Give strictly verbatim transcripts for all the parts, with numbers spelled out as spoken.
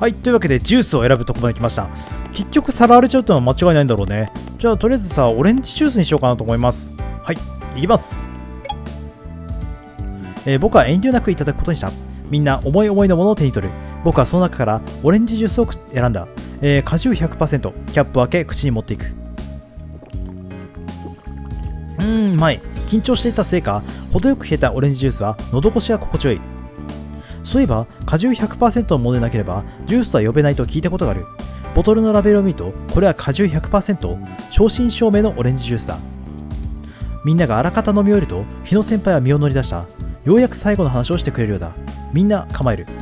はい、というわけでジュースを選ぶとこまで来ました。結局さらわれちゃうってのは間違いないんだろうね。じゃあとりあえずさ、オレンジジュースにしようかなと思います。はい、いきます。えー、僕は遠慮なくいただくことにした。みんな思い思いのものを手に取る。僕はその中からオレンジジュースを選んだ。えー、果汁 ひゃくパーセント、キャップを開け口に持っていく。うーん、うまい。緊張していたせいか、程よく冷えたオレンジジュースは喉越しが心地よい。そういえば、果汁 ひゃくパーセント のものでなければ、ジュースとは呼べないと聞いたことがある。ボトルのラベルを見ると、これは果汁 ひゃくパーセント、正真正銘のオレンジジュースだ。みんながあらかた飲み終えると、日野先輩は身を乗り出した。ようやく最後の話をしてくれるようだ。みんな構える。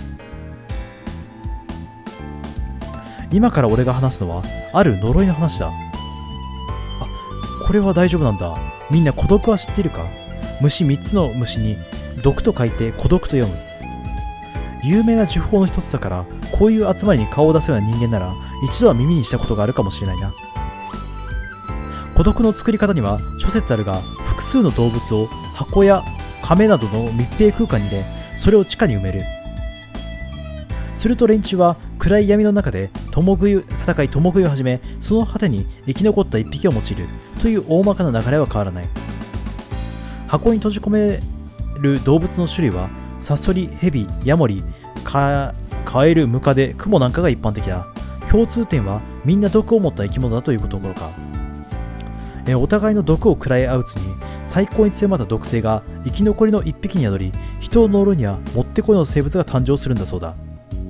今から俺が話すのは、ある呪いの話だ。あ、これは大丈夫なんだ。みんな孤独は知っているか？虫みっつの虫に、毒と書いて孤独と読む。有名な呪法の一つだから、こういう集まりに顔を出すような人間なら一度は耳にしたことがあるかもしれないな。孤独の作り方には諸説あるが、複数の動物を箱や亀などの密閉空間に入れ、それを地下に埋める。すると連中は暗い闇の中で共食い戦い共食いを始め、その果てに生き残った一匹を用いるという大まかな流れは変わらない。箱に閉じ込める動物の種類はサソリ、ヘビ、ヤモリ、カエル、ムカデ、クモなんかが一般的だ。共通点はみんな毒を持った生き物だというところか。えお互いの毒を食らい合ううちに最高に強まった毒性が生き残りの一匹に宿り、人を呪うにはもってこいの生物が誕生するんだそうだ。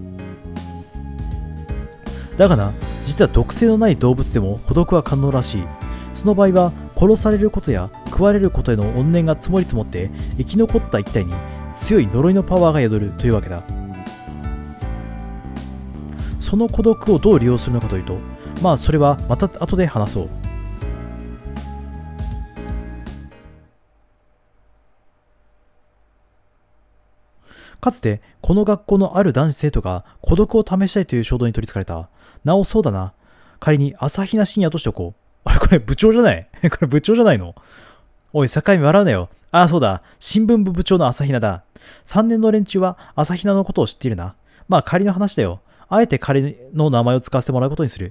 だがな、実は毒性のない動物でも孤独は可能らしい。その場合は殺されることや食われることへの怨念が積もり積もって生き残った一体に強い呪いのパワーが宿るというわけだ。その孤独をどう利用するのかというと、まあそれはまた後で話そう。かつてこの学校のある男子生徒が孤独を試したいという衝動に取りつかれた。なおそうだな。仮に朝比奈深夜としておこう。あれこれ部長じゃないこれ部長じゃないの？おい、境目笑うなよ。ああ、そうだ。新聞部部長の朝比奈だ。さんねんの連中は朝比奈のことを知っているな。まあ仮の話だよ。あえて彼の名前を使わせてもらうことにする。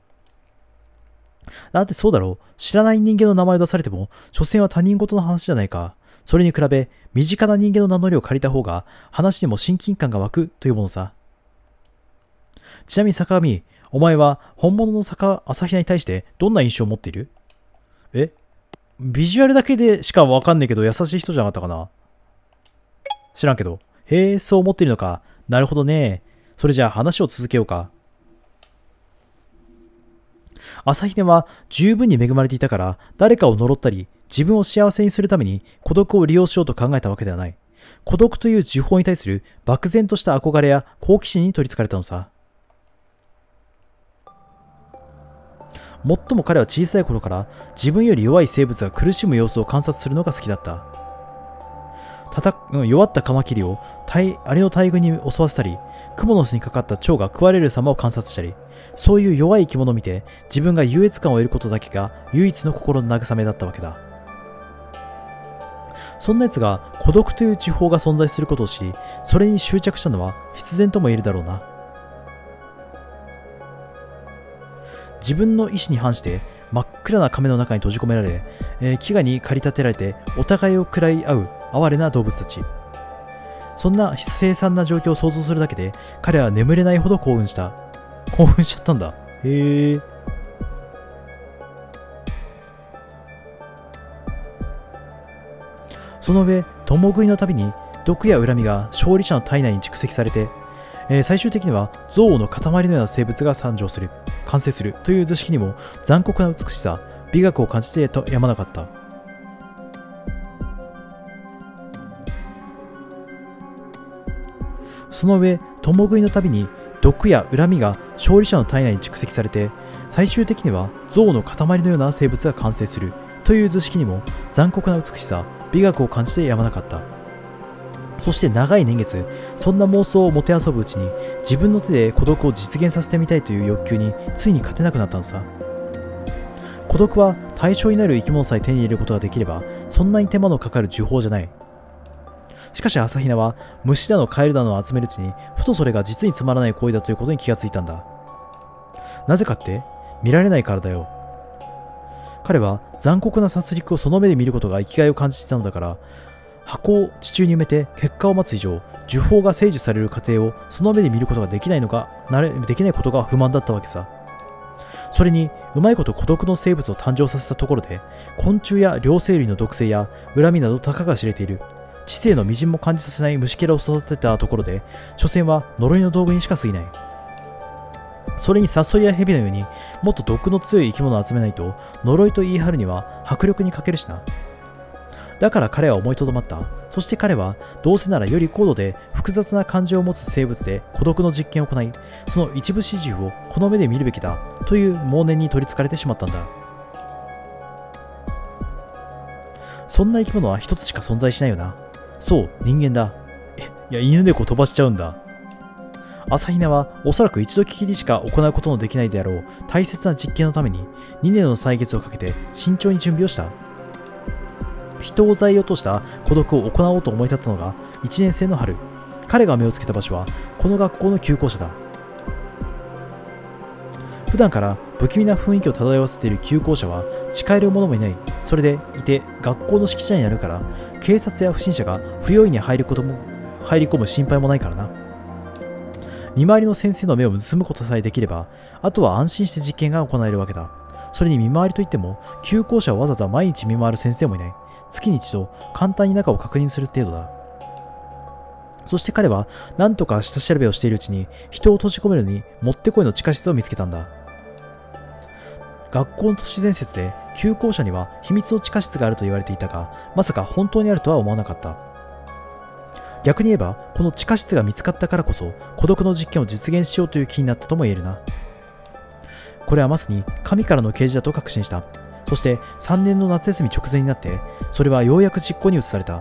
だってそうだろう。知らない人間の名前を出されても、所詮は他人事の話じゃないか。それに比べ、身近な人間の名乗りを借りた方が、話にも親近感が湧くというものさ。ちなみに坂上、お前は本物の坂朝比奈に対してどんな印象を持っている？え？ビジュアルだけでしかわかんないけど優しい人じゃなかったかな？知らんけど。へえ、そう思っているのか。なるほどね。それじゃあ話を続けようか。朝比奈は十分に恵まれていたから、誰かを呪ったり、自分を幸せにするために孤独を利用しようと考えたわけではない。孤独という呪法に対する漠然とした憧れや好奇心に取りつかれたのさ。もっとも彼は小さい頃から自分より弱い生物が苦しむ様子を観察するのが好きだった。たた弱ったカマキリをアリの大群に襲わせたり、クモの巣にかかった蝶が食われる様を観察したり、そういう弱い生き物を見て自分が優越感を得ることだけが唯一の心の慰めだったわけだ。そんな奴が孤独という地方が存在することを知り、それに執着したのは必然とも言えるだろうな。自分の意志に反して真っ暗な亀の中に閉じ込められ、えー、飢餓に駆り立てられてお互いを食らい合う哀れな動物たち。そんな凄惨な状況を想像するだけで彼は眠れないほど興奮した。興奮しちゃったんだ。へえ。その上、共食いのたびに毒や恨みが勝利者の体内に蓄積されて、えー、最終的には憎悪の塊のような生物が誕生する、完成するという図式にも残酷な美しさ、美学を感じてやまなかった。その上、共食いのたびに毒や恨みが勝利者の体内に蓄積されて、最終的には憎悪の塊のような生物が完成するという図式にも残酷な美しさ、美学を感じてやまなかった。そして長い年月、そんな妄想をもてあそぶうちに自分の手で孤独を実現させてみたいという欲求についに勝てなくなったのさ。孤独は対象になる生き物さえ手に入れることができれば、そんなに手間のかかる呪法じゃない。 しかし朝比奈は虫だのカエルだのを集めるうちに、ふとそれが実につまらない行為だということに気がついたんだ。なぜかって、見られないからだよ。彼は残酷な殺戮をその目で見ることが生きがいを感じていたのだから、箱を地中に埋めて結果を待つ以上、呪法が成就される過程をその目で見ることができないのが、なれできないことが不満だったわけさ。それに、うまいこと孤独の生物を誕生させたところで、昆虫や両生類の毒性や恨みなどたかが知れている、知性の微塵も感じさせない虫けらを育てたところで、所詮は呪いの道具にしか過ぎない。それにサソリやヘビのようにもっと毒の強い生き物を集めないと呪いと言い張るには迫力に欠けるしな。だから彼は思いとどまった。そして彼はどうせならより高度で複雑な感情を持つ生物で孤独の実験を行い、その一部始終をこの目で見るべきだという妄念に取りつかれてしまったんだ。そんな生き物は一つしか存在しないよな。そう、人間だ。いや、犬猫飛ばしちゃうんだ。朝比奈はおそらく一度きりしか行うことのできないであろう大切な実験のためににねんの歳月をかけて慎重に準備をした。人を材料とした孤独を行おうと思い立ったのがいちねん生の春。彼が目をつけた場所はこの学校の旧校舎だ。普段から不気味な雰囲気を漂わせている旧校舎は近寄る者もいない。それでいて学校の敷地内にあるから警察や不審者が不用意に入ることも入り込む心配もないからな。見回りの先生の目を盗むことさえできれば、あとは安心して実験が行えるわけだ。それに見回りといっても、旧校舎をわざわざ毎日見回る先生もいない。月に一度、簡単に中を確認する程度だ。そして彼は、何とか下調べをしているうちに、人を閉じ込めるのにもってこいの地下室を見つけたんだ。学校の都市伝説で、旧校舎には秘密の地下室があると言われていたが、まさか本当にあるとは思わなかった。逆に言えば、この地下室が見つかったからこそ、孤独の実験を実現しようという気になったとも言えるな。これはまさに神からの啓示だと確信した。そしてさんねんの夏休み直前になって、それはようやく実行に移された。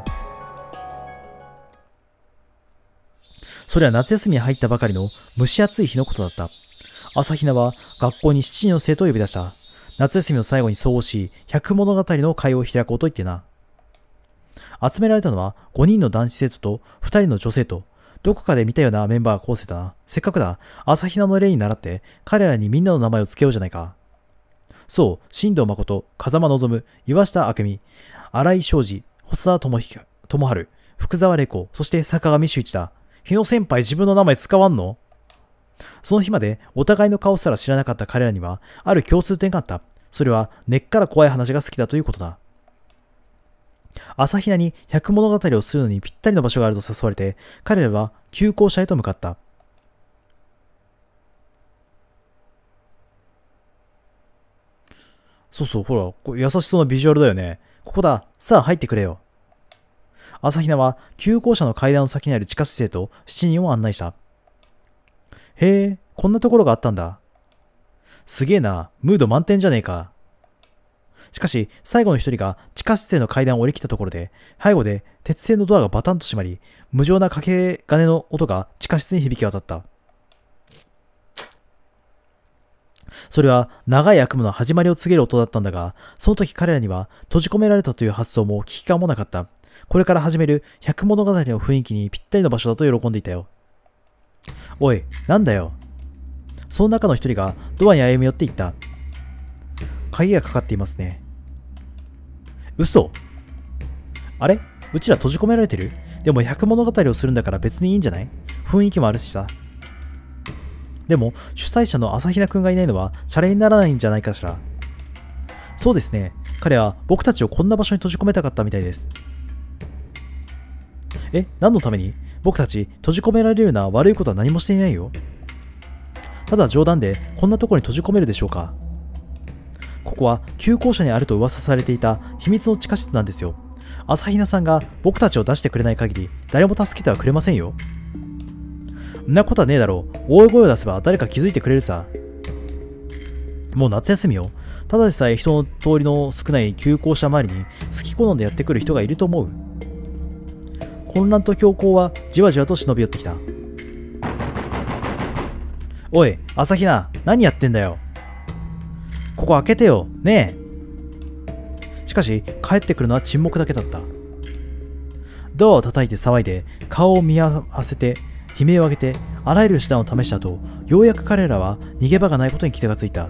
それは夏休みに入ったばかりの蒸し暑い日のことだった。朝比奈は学校にしちにんの生徒を呼び出した。夏休みの最後にそうし、百物語の会を開こうと言ってな。集められたのはごにんの男子生徒とふたりの女生徒。どこかで見たようなメンバーが構成だな。せっかくだ。朝比奈の例に倣って彼らにみんなの名前を付けようじゃないか。そう、新藤誠、風間望、岩下明美、新井昌司、細田智春、福沢玲子、そして坂上修一だ。日野先輩自分の名前使わんの？その日までお互いの顔すら知らなかった彼らにはある共通点があった。それは根っから怖い話が好きだということだ。朝比奈に百物語をするのにぴったりの場所があると誘われて、彼らは旧校舎へと向かった。そうそう、ほら、これ優しそうなビジュアルだよね。ここだ。さあ入ってくれよ。朝比奈は旧校舎の階段の先にある地下室へとしちにんを案内した。へえ、こんなところがあったんだ。すげえな、ムード満点じゃねえか。しかし、最後の一人が地下室への階段を降りきったところで、背後で鉄製のドアがバタンと閉まり、無情な掛け金の音が地下室に響き渡った。それは長い悪夢の始まりを告げる音だったんだが、その時彼らには閉じ込められたという発想も危機感もなかった。これから始める百物語の雰囲気にぴったりの場所だと喜んでいたよ。おい、なんだよ。その中の一人がドアに歩み寄っていった。鍵がかかっていますね。嘘。あれ？うちら閉じ込められてる？でも百物語をするんだから別にいいんじゃない？雰囲気もあるしさ。でも主催者の朝比奈くんがいないのはシャレにならないんじゃないかしら。そうですね。彼は僕たちをこんな場所に閉じ込めたかったみたいです。え、何のために？僕たち閉じ込められるような悪いことは何もしていないよ。ただ冗談でこんなところに閉じ込めるでしょうか。ここは旧校舎にあると噂されていた秘密の地下室なんですよ。朝比奈さんが僕たちを出してくれない限り誰も助けてはくれませんよ。んなことはねえだろう。大声を出せば誰か気づいてくれるさ。もう夏休みよ。ただでさえ人の通りの少ない旧校舎周りに好き好んでやってくる人がいると思う。混乱と強行はじわじわと忍び寄ってきた。おい、朝比奈、何やってんだよ。ここ開けてよ、ねえ。しかし、帰ってくるのは沈黙だけだった。 ドアを叩いて騒いで、顔を見合わせて、悲鳴を上げて、あらゆる手段を試した後、ようやく彼らは逃げ場がないことに気がついた。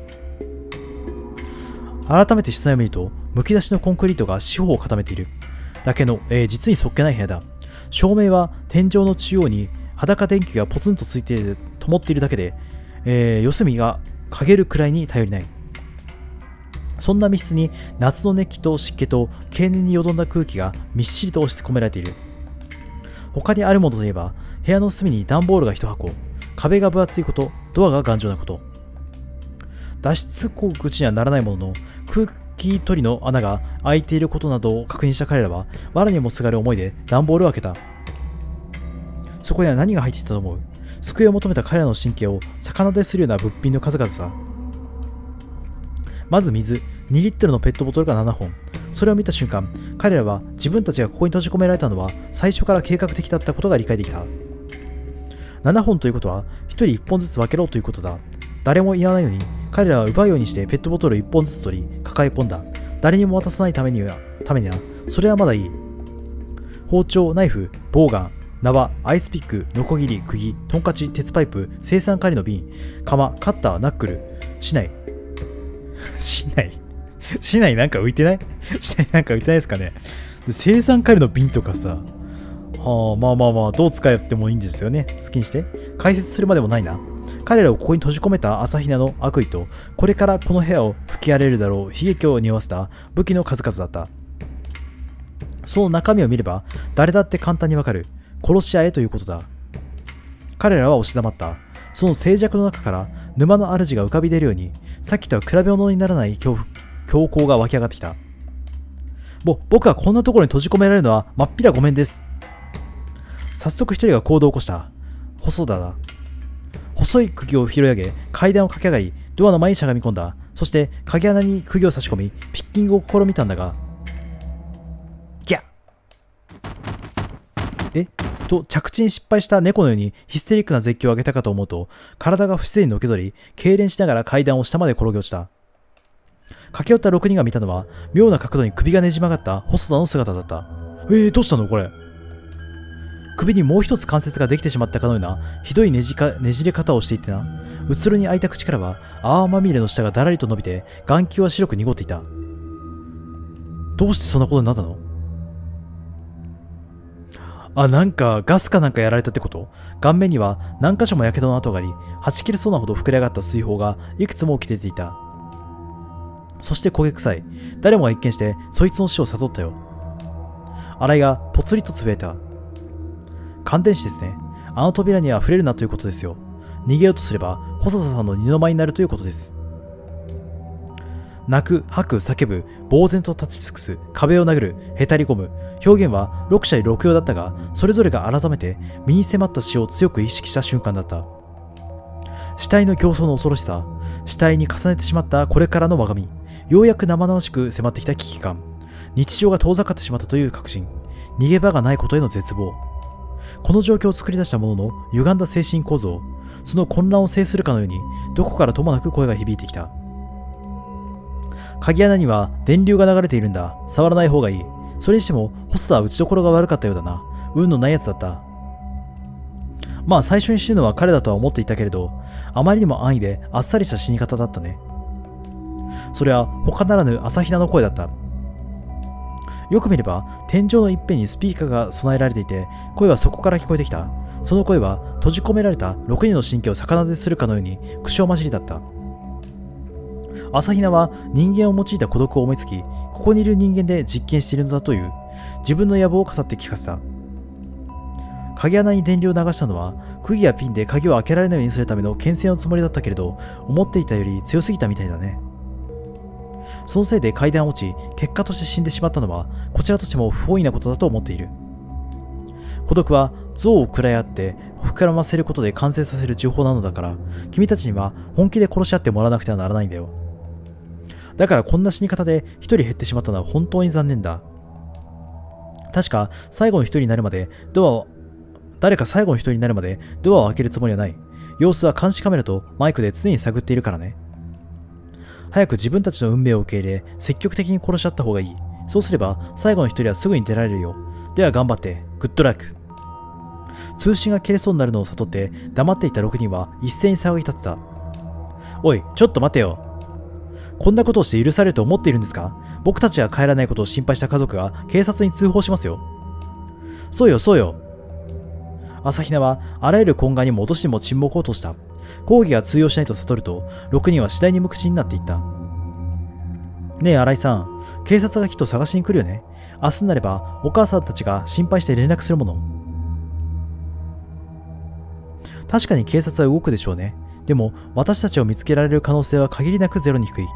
改めて室内を見ると、むき出しのコンクリートが四方を固めている。だけの、えー、実にそっけない部屋だ。照明は天井の中央に裸電球がポツンとついている、灯っているだけで、えー、四隅が陰るくらいに頼りない。そんな密室に夏の熱気と湿気と経年によどんだ空気がみっしりと押し込められている。他にあるものといえば、部屋の隅に段ボールが一箱、壁が分厚いこと、ドアが頑丈なこと。脱出口にはならないものの、空気取りの穴が開いていることなどを確認した彼らは、藁にもすがる思いで段ボールを開けた。そこには何が入っていたと思う？救いを求めた彼らの神経を逆でするような物品の数々さ。まず水、にリットルのペットボトルがななほん。それを見た瞬間、彼らは自分たちがここに閉じ込められたのは最初から計画的だったことが理解できた。ななほんということは、ひとりいっぽんずつ分けろということだ。誰も言わないのに、彼らは奪うようにしてペットボトルいっぽんずつ取り、抱え込んだ。誰にも渡さないためには、ためには、それはまだいい。包丁、ナイフ、ボウガン、縄、アイスピック、ノコギリ、釘、トンカチ、鉄パイプ、生産狩りの瓶、鎌、カッター、ナックル、竹刀。竹刀竹刀なんか浮いてない竹刀なんか浮いてないですかね。で生産狩りの瓶とかさ、はあ、まあまあまあ、どう使ってもいいんですよね。好きにして。解説するまでもないな。彼らをここに閉じ込めた朝比奈の悪意と、これからこの部屋を吹き荒れるだろう悲劇を匂わせた武器の数々だった。その中身を見れば、誰だって簡単にわかる。殺し合えということだ。彼らは押し黙った。その静寂の中から沼の主が浮かび出るように、さっきとは比べ物にならない恐怖、強行が湧き上がってきた。ぼ、僕はこんなところに閉じ込められるのはまっぴらごめんです。早速一人が行動を起こした。細田だ。細い釘を拾い上げ、階段を駆け上がり、ドアの前にしゃがみ込んだ。そして鍵穴に釘を差し込み、ピッキングを試みたんだが、ギャッえと着地に失敗した猫のようにヒステリックな絶叫を上げたかと思うと、体が不自然にのけぞり、痙攣しながら階段を下まで転げ落ちた。駆け寄ったろくにんが見たのは、妙な角度に首がねじ曲がった細田の姿だった。えー、どうしたのこれ。首にもう一つ関節ができてしまったかのようなひどいねじかねじれ方をしていてな。うつろに開いた口からは泡まみれの下がだらりと伸びて、眼球は白く濁っていた。どうしてそんなことになったの？あ、なんかガスかなんかやられたってこと？顔面には何箇所も火傷の跡があり、はち切れそうなほど膨れ上がった水泡がいくつも起きて出ていた。そして焦げ臭い。誰もが一見してそいつの死を悟ったよ。新井がぽつりとつぶやいた。感電死ですね。あの扉には触れるなということですよ。逃げようとすれば細田さんの二の舞になるということです。泣く、吐く、叫ぶ、呆然と立ち尽くす、壁を殴る、へたり込む。表現はろく者ろく様だったが、それぞれが改めて身に迫った死を強く意識した瞬間だった。死体の形相の恐ろしさ、死体に重ねてしまったこれからの我が身、ようやく生々しく迫ってきた危機感、日常が遠ざかってしまったという確信、逃げ場がないことへの絶望。この状況を作り出したものの歪んだ精神構造、その混乱を制するかのように、どこからともなく声が響いてきた。鍵穴には電流が流れているんだ。触らない方がいい。それにしても、細田は打ちどころが悪かったようだな。運のないやつだった。まあ最初に死ぬのは彼だとは思っていたけれど、あまりにも安易であっさりした死に方だったね。それは他ならぬ朝比奈の声だった。よく見れば、天井の一辺にスピーカーが備えられていて、声はそこから聞こえてきた。その声は閉じ込められたろくにんの神経を逆なでするかのように苦笑交じりだった。朝比奈は人間を用いた孤独を思いつき、ここにいる人間で実験しているのだという、自分の野望を語って聞かせた。鍵穴に電流を流したのは、釘やピンで鍵を開けられないようにするための牽制のつもりだったけれど、思っていたより強すぎたみたいだね。そのせいで階段を落ち、結果として死んでしまったのは、こちらとしても不本意なことだと思っている。孤独は像を喰らい合って膨らませることで完成させる呪法なのだから、君たちには本気で殺し合ってもらわなくてはならないんだよ。だからこんな死に方で一人減ってしまったのは本当に残念だ。確か最後の一人になるまでドアを、誰か最後の一人になるまでドアを開けるつもりはない。様子は監視カメラとマイクで常に探っているからね。早く自分たちの運命を受け入れ、積極的に殺し合った方がいい。そうすれば最後の一人はすぐに出られるよ。 では頑張って、グッドラック。通信が切れそうになるのを悟って黙っていたろくにんは一斉に騒ぎ立てた。おい、ちょっと待てよ。こんなことをして許されると思っているんですか？僕たちが帰らないことを心配した家族が警察に通報しますよ。そうよ、そうよ。朝比奈はあらゆる懇願にも脅しにも沈黙を落とした。抗議が通用しないと悟ると、ろくにんは次第に無口になっていった。ねえ、新井さん。警察がきっと探しに来るよね。明日になればお母さんたちが心配して連絡するもの。確かに警察は動くでしょうね。でも私たちを見つけられる可能性は限りなくゼロに低い。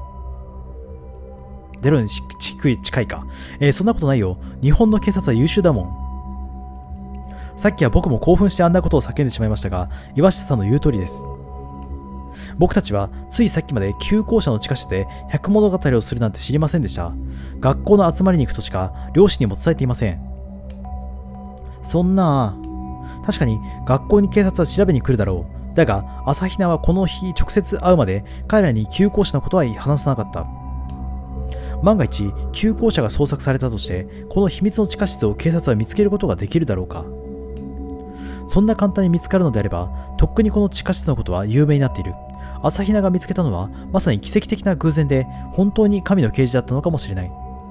ゼロに低い、近いか。えー、そんなことないよ。日本の警察は優秀だもん。さっきは僕も興奮してあんなことを叫んでしまいましたが、岩下さんの言う通りです。僕たちはついさっきまで旧校舎の地下室で百物語をするなんて知りませんでした。学校の集まりに行くとしか両親にも伝えていません。そんな。確かに学校に警察は調べに来るだろう。だが朝比奈はこの日直接会うまで彼らに旧校舎のことは話さなかった。万が一旧校舎が捜索されたとしてこの秘密の地下室を警察は見つけることができるだろうか。そんな簡単に見つかるのであればとっくにこの地下室のことは有名になっている。朝比奈が見つけたのはまさに奇跡的な偶然で本当に神の啓示だったのかもしれない。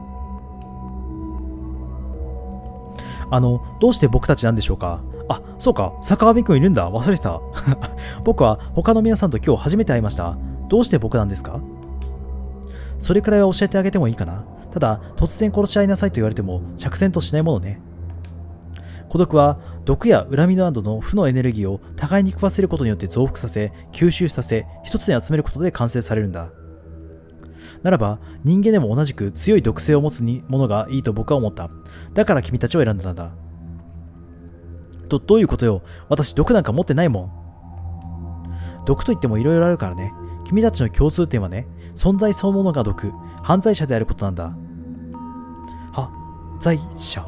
あの、どうして僕たちなんでしょうか。あ、そうか、坂上くんいるんだ。忘れてた。僕は他の皆さんと今日初めて会いました。どうして僕なんですか？それくらいは教えてあげてもいいかな。ただ、突然殺し合いなさいと言われても釈然としないものね。孤独は毒や恨みなどの負のエネルギーを互いに食わせることによって増幅させ、吸収させ、一つに集めることで完成されるんだ。ならば、人間でも同じく強い毒性を持つものがいいと僕は思った。だから君たちを選んだんだ。と、どういうことよ。私、毒なんか持ってないもん。毒といっても色々あるからね。君たちの共通点はね、存在そのものが毒、犯罪者であることなんだ。は、罪者。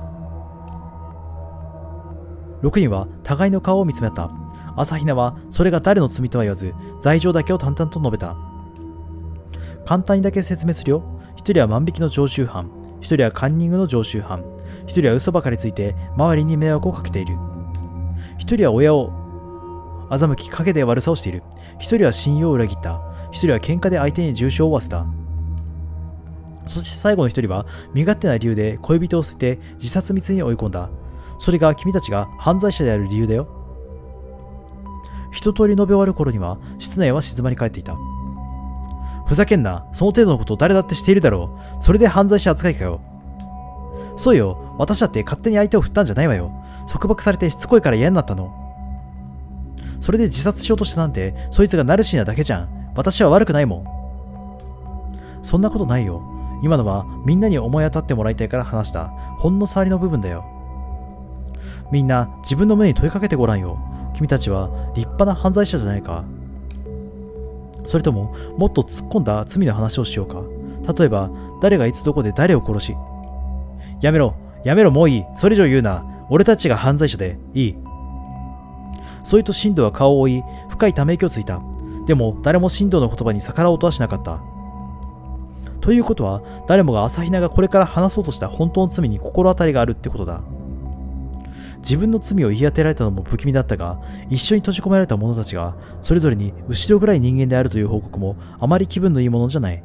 六人は互いの顔を見つめ合った。朝比奈はそれが誰の罪とは言わず、罪状だけを淡々と述べた。簡単にだけ説明するよ。一人は万引きの常習犯、一人はカンニングの常習犯、一人は嘘ばかりついて周りに迷惑をかけている。一人は親を欺き陰で悪さをしている。一人は信用を裏切った。一人は喧嘩で相手に重傷を負わせた。そして最後の一人は身勝手な理由で恋人を捨てて自殺未遂に追い込んだ。それが君たちが犯罪者である理由だよ。一通り述べ終わる頃には室内は静まり返っていた。ふざけんな。その程度のことを誰だってしているだろう。それで犯罪者扱いかよ。そうよ。私だって勝手に相手を振ったんじゃないわよ。束縛されてしつこいから嫌になったの。それで自殺しようとしたなんて、そいつがナルシーなだけじゃん。私は悪くないもん。そんなことないよ。今のはみんなに思い当たってもらいたいから話したほんの触りの部分だよ。みんな自分の胸に問いかけてごらんよ。君たちは立派な犯罪者じゃないか。それとももっと突っ込んだ罪の話をしようか。例えば誰がいつどこで誰を殺し。やめろやめろもういい。それ以上言うな。俺たちが犯罪者でいい。それと進藤は顔を追い深いため息をついた。でも誰も進藤の言葉に逆らおうとはしなかった。ということは誰もが朝比奈がこれから話そうとした本当の罪に心当たりがあるってことだ。自分の罪を言い当てられたのも不気味だったが、一緒に閉じ込められた者たちがそれぞれに後ろ暗い人間であるという報告もあまり気分のいいものじゃない。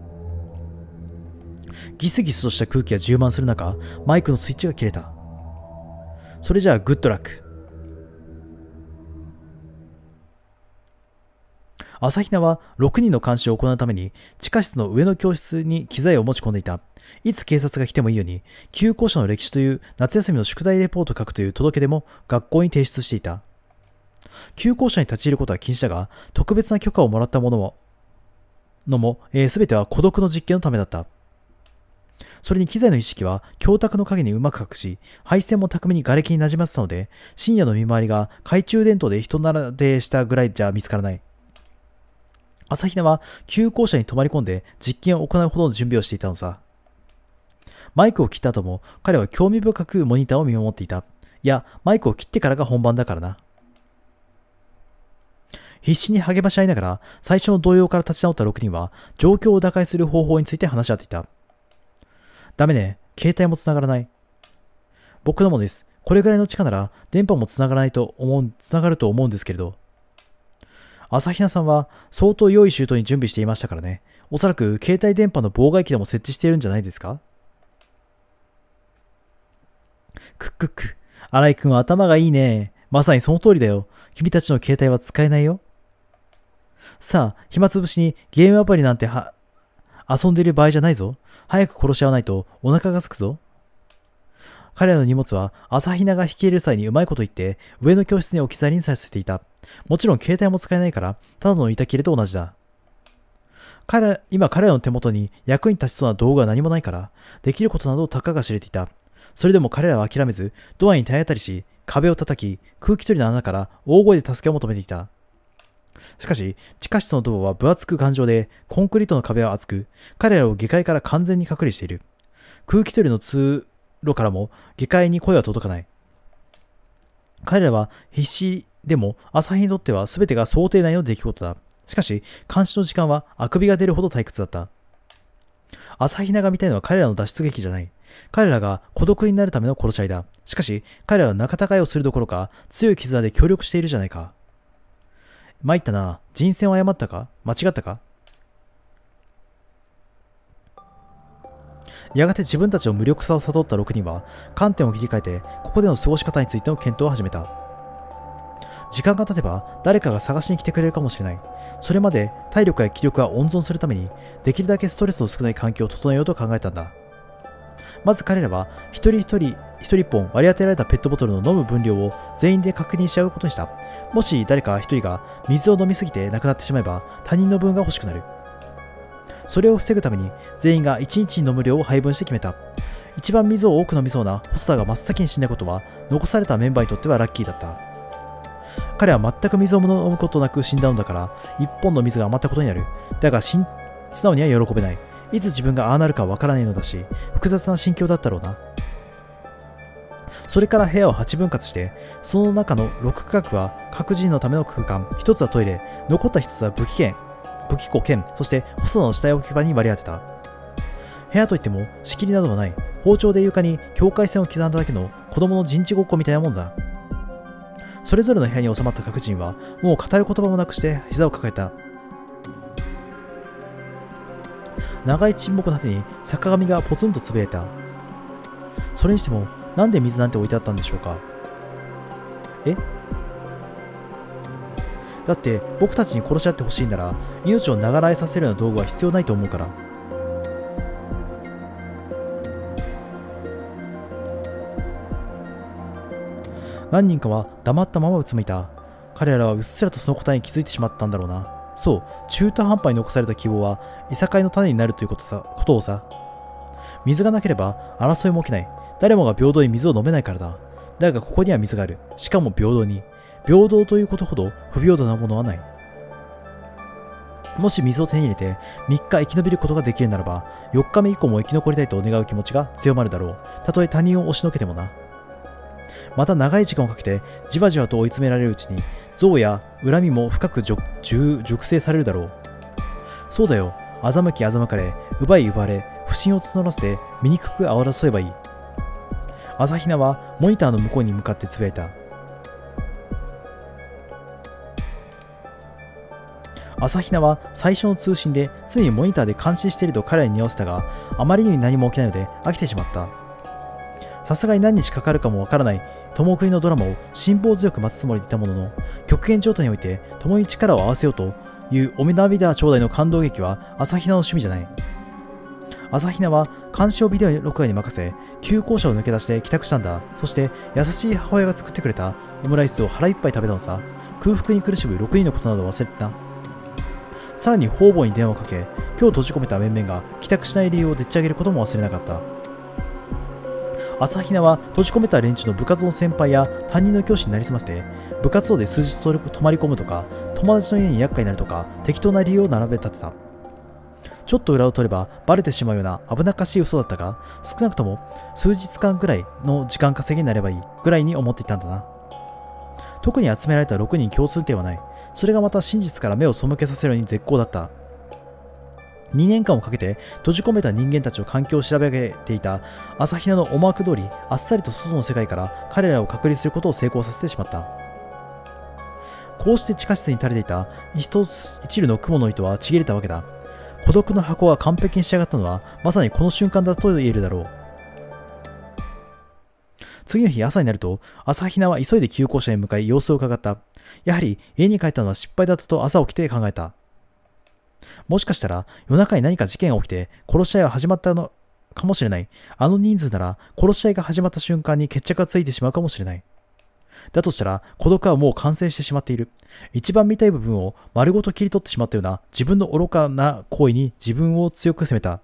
ギスギスとした空気が充満する中、マイクのスイッチが切れた。それじゃあグッドラック。朝比奈はろくにんの監視を行うために地下室の上の教室に機材を持ち込んでいた。いつ警察が来てもいいように、旧校舎の歴史という夏休みの宿題レポートを書くという届け出も学校に提出していた。旧校舎に立ち入ることは禁止だが、特別な許可をもらったものも、のも、えー、全ては孤独の実験のためだった。それに機材の意識は教卓の影にうまく隠し、配線も巧みに瓦礫になじませたので、深夜の見回りが懐中電灯で人ならでしたぐらいじゃ見つからない。朝比奈は旧校舎に泊まり込んで実験を行うほどの準備をしていたのさ。マイクを切った後も彼は興味深くモニターを見守っていた。いや、マイクを切ってからが本番だからな。必死に励まし合いながら最初の動揺から立ち直ったろくにんは状況を打開する方法について話し合っていた。ダメね、携帯も繋がらない。 僕のもです。これぐらいの地下なら電波もつながらないと思う、つながると思うんですけれど。朝比奈さんは相当良い周到に準備していましたからね。おそらく携帯電波の妨害機でも設置しているんじゃないですか。くっくっく。新井くんは頭がいいね。まさにその通りだよ。君たちの携帯は使えないよ。さあ、暇つぶしにゲームアプリなんては遊んでいる場合じゃないぞ。早く殺し合わないとお腹がすくぞ。彼らの荷物は朝比奈が引き入れる際にうまいこと言って上の教室に置き去りにさせていた。もちろん携帯も使えないからただの板切れと同じだ。彼今彼らの手元に役に立ちそうな道具は何もないからできることなどたかが知れていた。それでも彼らは諦めずドアに体当たりし壁を叩き空気取りの穴から大声で助けを求めていた。しかし地下室のドアは分厚く頑丈でコンクリートの壁は厚く彼らを下界から完全に隔離している。空気取りの通路からも下界に声は届かない。彼らは必死でも朝日にとっては全てが想定内の出来事だ。しかし監視の時間はあくびが出るほど退屈だった。朝比奈が見たいのは彼らの脱出劇じゃない。彼らが孤独になるための殺し合いだ。しかし彼らは仲違いをするどころか強い絆で協力しているじゃないか。参ったな。人選を誤ったか間違ったか。やがて自分たちの無力さを悟ったろくにんは観点を切り替えてここでの過ごし方についての検討を始めた。時間が経てば誰かが探しに来てくれるかもしれない。それまで体力や気力が温存するためにできるだけストレスの少ない環境を整えようと考えたんだ。まず彼らは一人一人一人一本割り当てられたペットボトルの飲む分量を全員で確認し合うことにした。もし誰か一人が水を飲みすぎて亡くなってしまえば他人の分が欲しくなる。それを防ぐために全員が一日に飲む量を配分して決めた。一番水を多く飲みそうな細田が真っ先に死んだことは残されたメンバーにとってはラッキーだった。彼は全く水を飲むことなく死んだのだから一本の水が余ったことになる。だが素直には喜べない。いつ自分がああなるかわからないのだし複雑な心境だったろうな。それから部屋をはちぶん割してその中のろく区画は各人のための空間、ひとつはトイレ、残ったひとつは武器剣武器庫兼そして細田の死体置き場に割り当てた。部屋といっても仕切りなどはない。包丁で床に境界線を刻んだだけの子供の陣地ごっこみたいなもんだ。それぞれの部屋に収まった各人はもう語る言葉もなくして膝を抱えた。長い沈黙の果てに坂上がポツンとつぶやいた。それにしてもなんで水なんて置いてあったんでしょうか。えだって僕たちに殺し合ってほしいなら命を長らえさせるような道具は必要ないと思うから。何人かは黙ったままうつむいた。彼らはうっすらとその答えに気づいてしまったんだろうな。そう、中途半端に残された希望はいさかいの種になるということさ、ことをさ。水がなければ争いも起きない。誰もが平等に水を飲めないからだ。だがここには水がある。しかも平等に。平等ということほど不平等なものはない。もし水を手に入れてみっか生き延びることができるならばよっかめ以降も生き残りたいと願う気持ちが強まるだろう。たとえ他人を押しのけてもな。また長い時間をかけてじわじわと追い詰められるうちに憎悪や恨みも深く熟成されるだろう。そうだよ。欺き欺かれ奪い奪われ不信を募らせて醜く争えばいい。朝比奈はモニターの向こうに向かってつぶやいた。朝比奈は最初の通信で常にモニターで監視していると彼らに匂わせたがあまりに何も起きないので飽きてしまった。さすがに何日かかるかもわからない友国のドラマを辛抱強く待つつもりでいたものの極限状態において共に力を合わせようというおめなびだ頂戴の感動劇は朝比奈の趣味じゃない。朝比奈は監視をビデオ録画に任せ旧校舎を抜け出して帰宅したんだ。そして優しい母親が作ってくれたオムライスを腹いっぱい食べたのさ。空腹に苦しむろくにんのことなど忘れてな。さらに方々に電話をかけ今日閉じ込めた面々が帰宅しない理由をでっち上げることも忘れなかった。朝比奈は閉じ込めた連中の部活の先輩や担任の教師になりすませて部活動で数日泊まり込むとか友達の家に厄介になるとか適当な理由を並べ立てた。ちょっと裏を取ればバレてしまうような危なっかしい嘘だったが少なくとも数日間ぐらいの時間稼ぎになればいいぐらいに思っていたんだな。特に集められたろくにん共通点はない。それがまた真実から目を背けさせるように絶好だった。 にねんかんをかけて閉じ込めた人間たちの環境を調べ上げていた朝比奈の思惑通り、あっさりと外の世界から彼らを隔離することを成功させてしまった。こうして地下室に垂れていた一つ一縷の雲の糸はちぎれたわけだ。孤独の箱が完璧に仕上がったのはまさにこの瞬間だと言えるだろう。次の日朝になると、朝比奈は急いで救護車へ向かい様子を伺った。やはり家に帰ったのは失敗だったと朝起きて考えた。もしかしたら夜中に何か事件が起きて殺し合いは始まったのかもしれない。あの人数なら殺し合いが始まった瞬間に決着がついてしまうかもしれない。だとしたら孤独はもう完成してしまっている。一番見たい部分を丸ごと切り取ってしまったような自分の愚かな行為に自分を強く責めた。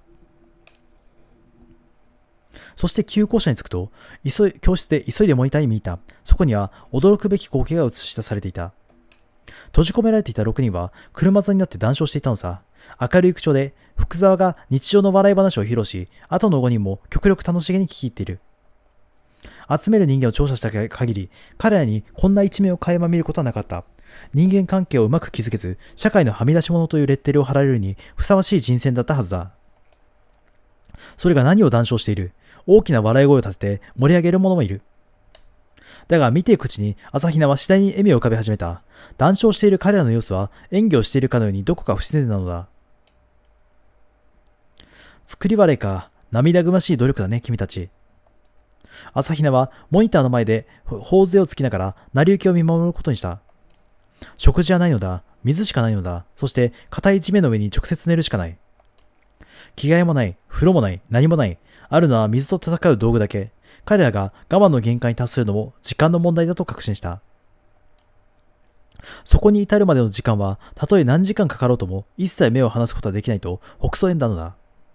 そして救護車に着くと、急い教室で急いでモニターに見た。そこには驚くべき光景が映し出されていた。閉じ込められていたろくにんは車座になって談笑していたのさ。明るい口調で福沢が日常の笑い話を披露し、あとのごにんも極力楽しげに聞き入っている。集める人間を調査した限り、彼らにこんな一面を垣間見ることはなかった。人間関係をうまく築けず、社会のはみ出し者というレッテルを貼られるにふさわしい人選だったはずだ。それが何を談笑している。大きな笑い声を立てて盛り上げる者もいる。だが見ていくうちに朝比奈は次第に笑みを浮かべ始めた。談笑している彼らの様子は演技をしているかのようにどこか不自然なのだ。作り笑いか。涙ぐましい努力だね、君たち。朝比奈はモニターの前で頬杖をつきながら成り行きを見守ることにした。食事はないのだ。水しかないのだ。そして硬い地面の上に直接寝るしかない。着替えもない。風呂もない。何もない。あるのは水と戦う道具だけ。彼らが我慢の限界に達するのも時間の問題だと確信した。そこに至るまでの時間はたとえ何時間かかろうとも一切目を離すことはできないと北総園なのだ。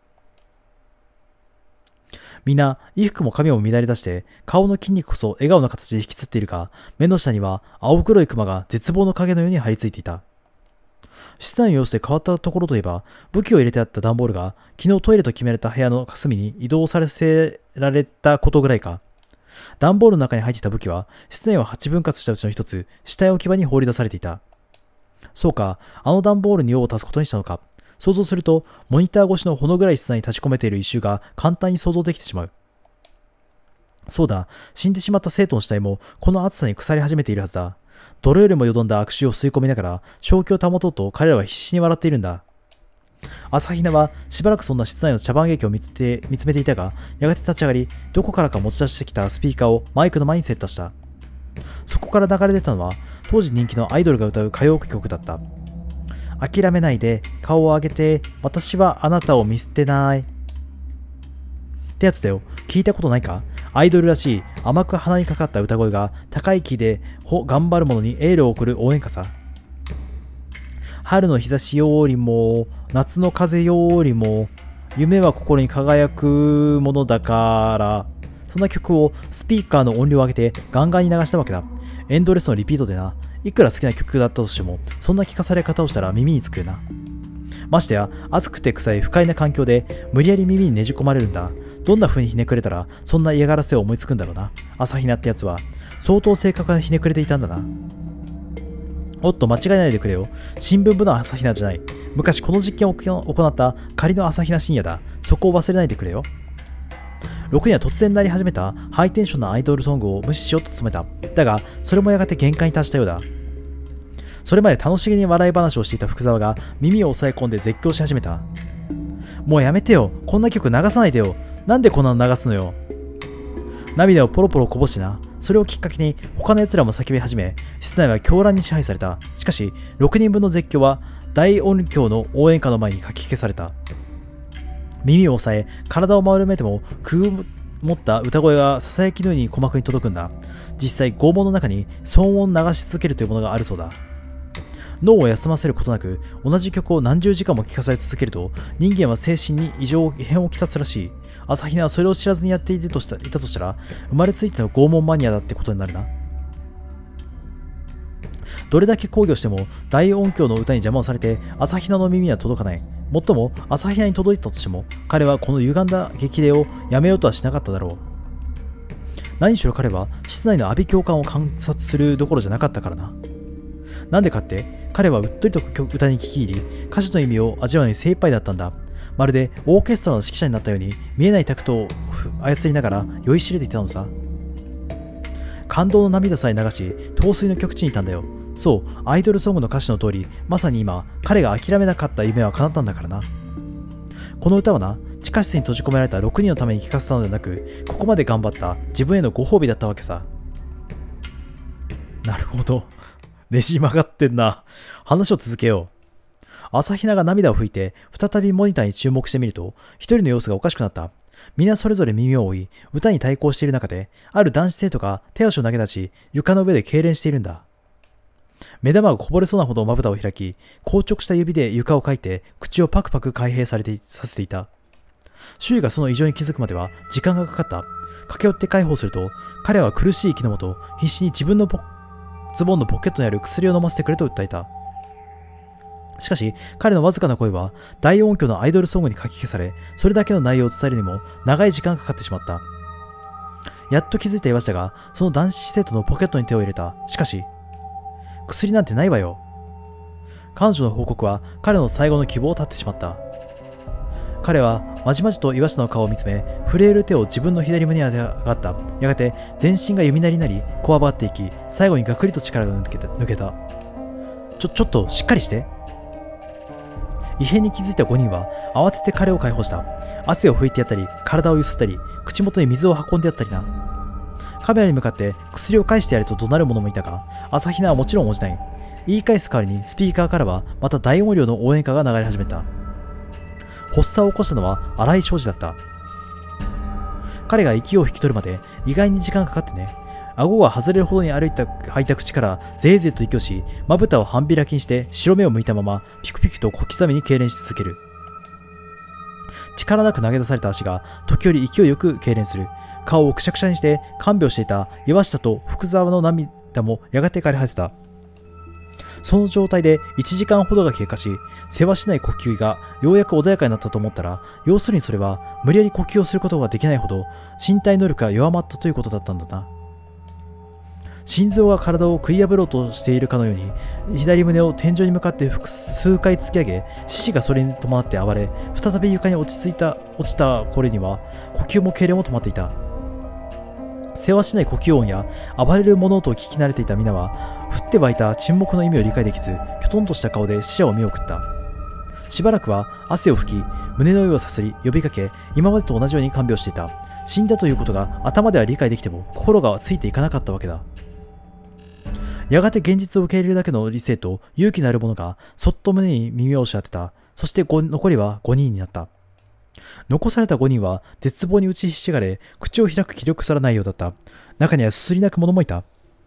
みんな衣服も髪も乱れ出して顔の筋肉こそ笑顔の形で引きつっているが、目の下には青黒いクマが絶望の影のように張り付いていた。室内の様子で変わったところといえば、武器を入れてあった段ボールが昨日トイレと決められた部屋の隅に移動させられたことぐらいか。段ボールの中に入っていた武器は室内をはちぶん割したうちの一つ、死体置き場に放り出されていた。そうか、あの段ボールに用を足すことにしたのか。想像するとモニター越しのほの暗い室内に立ち込めている異臭が簡単に想像できてしまう。そうだ、死んでしまった生徒の死体もこの暑さに腐り始めているはずだ。泥よりもよどんだ悪臭を吸い込みながら正気を保とうと彼らは必死に笑っているんだ。朝比奈はしばらくそんな室内の茶番劇を見つて見つめていたが、やがて立ち上がり、どこからか持ち出してきたスピーカーをマイクの前にセットした。そこから流れ出たのは当時人気のアイドルが歌う歌謡曲だった。諦めないで顔を上げて、私はあなたを見捨てないってやつだよ。聞いたことないか。アイドルらしい甘く鼻にかかった歌声が高い木で頑張る者にエールを送る応援歌さ。春の日差しよりも夏の風よりも夢は心に輝くものだから。そんな曲をスピーカーの音量を上げてガンガンに流したわけだ。エンドレスのリピートでな。いくら好きな曲だったとしてもそんな聞かされ方をしたら耳につくよな。ましてや暑くて臭い不快な環境で無理やり耳にねじ込まれるんだ。どんな風にひねくれたらそんな嫌がらせを思いつくんだろうな。朝比奈ってやつは相当正確なひねくれていたんだな。おっと、間違えないでくれよ。新聞部の朝比奈じゃない。昔この実験を行った仮の朝比奈深夜だ。そこを忘れないでくれよ。ろくにんは突然鳴り始めたハイテンションなアイドルソングを無視しようと努めた。だがそれもやがて限界に達したようだ。それまで楽しげに笑い話をしていた福沢が耳を押さえ込んで絶叫し始めた。もうやめてよ。こんな曲流さないでよ。なんでこんなの流すのよ。涙をポロポロこぼしてな。それをきっかけに他の奴らも叫び始め、室内は狂乱に支配された。しかしろくにんぶんの絶叫は大音響の応援歌の前にかき消された。耳を押さえ体を丸めてもくぐもった歌声がささやきのように鼓膜に届くんだ。実際拷問の中に騒音を流し続けるというものがあるそうだ。脳を休ませることなく同じ曲を何十時間も聴かされ続けると人間は精神に異常異変をきたすらしい。朝比奈はそれを知らずにやっていたとしたいたとしたら生まれついての拷問マニアだってことになるな。どれだけ抗議をしても大音響の歌に邪魔をされて朝比奈の耳には届かない。もっとも朝比奈に届いたとしても彼はこの歪んだ激励をやめようとはしなかっただろう。何しろ彼は室内の阿鼻教官を観察するどころじゃなかったからな。 なんでかって、彼はうっとりと歌に聞き入り、歌詞の意味を味わうのに精一杯だったんだ。まるでオーケストラの指揮者になったように、見えないタクトを操りながら酔いしれていたのさ。感動の涙さえ流し、陶酔の極地にいたんだよ。そう、アイドルソングの歌詞の通り、まさに今、彼が諦めなかった夢は叶ったんだからな。この歌はな、地下室に閉じ込められたろくにんのために聴かせたのではなく、ここまで頑張った自分へのご褒美だったわけさ。なるほど。ねじ曲がってんな。話を続けよう。朝比奈が涙を拭いて、再びモニターに注目してみると、一人の様子がおかしくなった。みんなそれぞれ耳を覆い、歌に対抗している中で、ある男子生徒が手足を投げ出し、床の上で痙攣しているんだ。目玉がこぼれそうなほどまぶたを開き、硬直した指で床をかいて、口をパクパク開閉されてさせていた。周囲がその異常に気づくまでは時間がかかった。駆け寄って解放すると、彼は苦しい息のもと、必死に自分のズボンのポケットにある薬を飲ませてくれと訴えた。しかし、彼のわずかな声は大音響のアイドルソングにかき消され、それだけの内容を伝えるにも長い時間がかかってしまった。やっと気づいた岩下が、その男子生徒のポケットに手を入れた。しかし、薬なんてないわよ。彼女の報告は彼の最後の希望を絶ってしまった。彼はまじまじと岩下の顔を見つめ、震える手を自分の左胸に上がった。やがて全身が弓なりになり、こわばっていき、最後にガクリと力が抜けた。抜けたちょ、ちょっとしっかりして。異変に気づいたごにんは慌てて彼を解放した。汗を拭いてやったり、体をゆすったり、口元に水を運んでやったりな。カメラに向かって薬を返してやれと怒鳴る者もいたが、朝比奈はもちろん応じない。言い返す代わりにスピーカーからはまた大音量の応援歌が流れ始めた。発作を起こしたのは荒井庄司だった。彼が息を引き取るまで意外に時間がかかってね。顎が外れるほどに歩いた吐いた口からぜいぜいと息をし、まぶたを半開きにして白目を向いたままピクピクと小刻みに痙攣し続ける。力なく投げ出された足が時折勢いよく痙攣する。顔をくしゃくしゃにして看病していた岩下と福沢の涙もやがて枯れ果てた。その状態でいちじかんほどが経過し、せわしない呼吸がようやく穏やかになったと思ったら、要するにそれは無理やり呼吸をすることができないほど身体能力が弱まったということだったんだな。心臓が体を食い破ろうとしているかのように、左胸を天井に向かって数回突き上げ、四肢がそれに伴って暴れ、再び床に落ち着いた落ちたこれには呼吸も痙攣も止まっていた。せわしない呼吸音や暴れる物音を聞き慣れていた皆は、降って湧いた沈黙の意味を理解できず、きょとんとした顔で死者を見送った。しばらくは汗を拭き、胸の上をさすり呼びかけ、今までと同じように看病していた。死んだということが頭では理解できても心がついていかなかったわけだ。やがて現実を受け入れるだけの理性と勇気のある者がそっと胸に耳を押し当てた。そして残りはごにんになった。残されたごにんは絶望に打ちひしがれ、口を開く気力すらないようだった。中にはすすり泣く者もいた。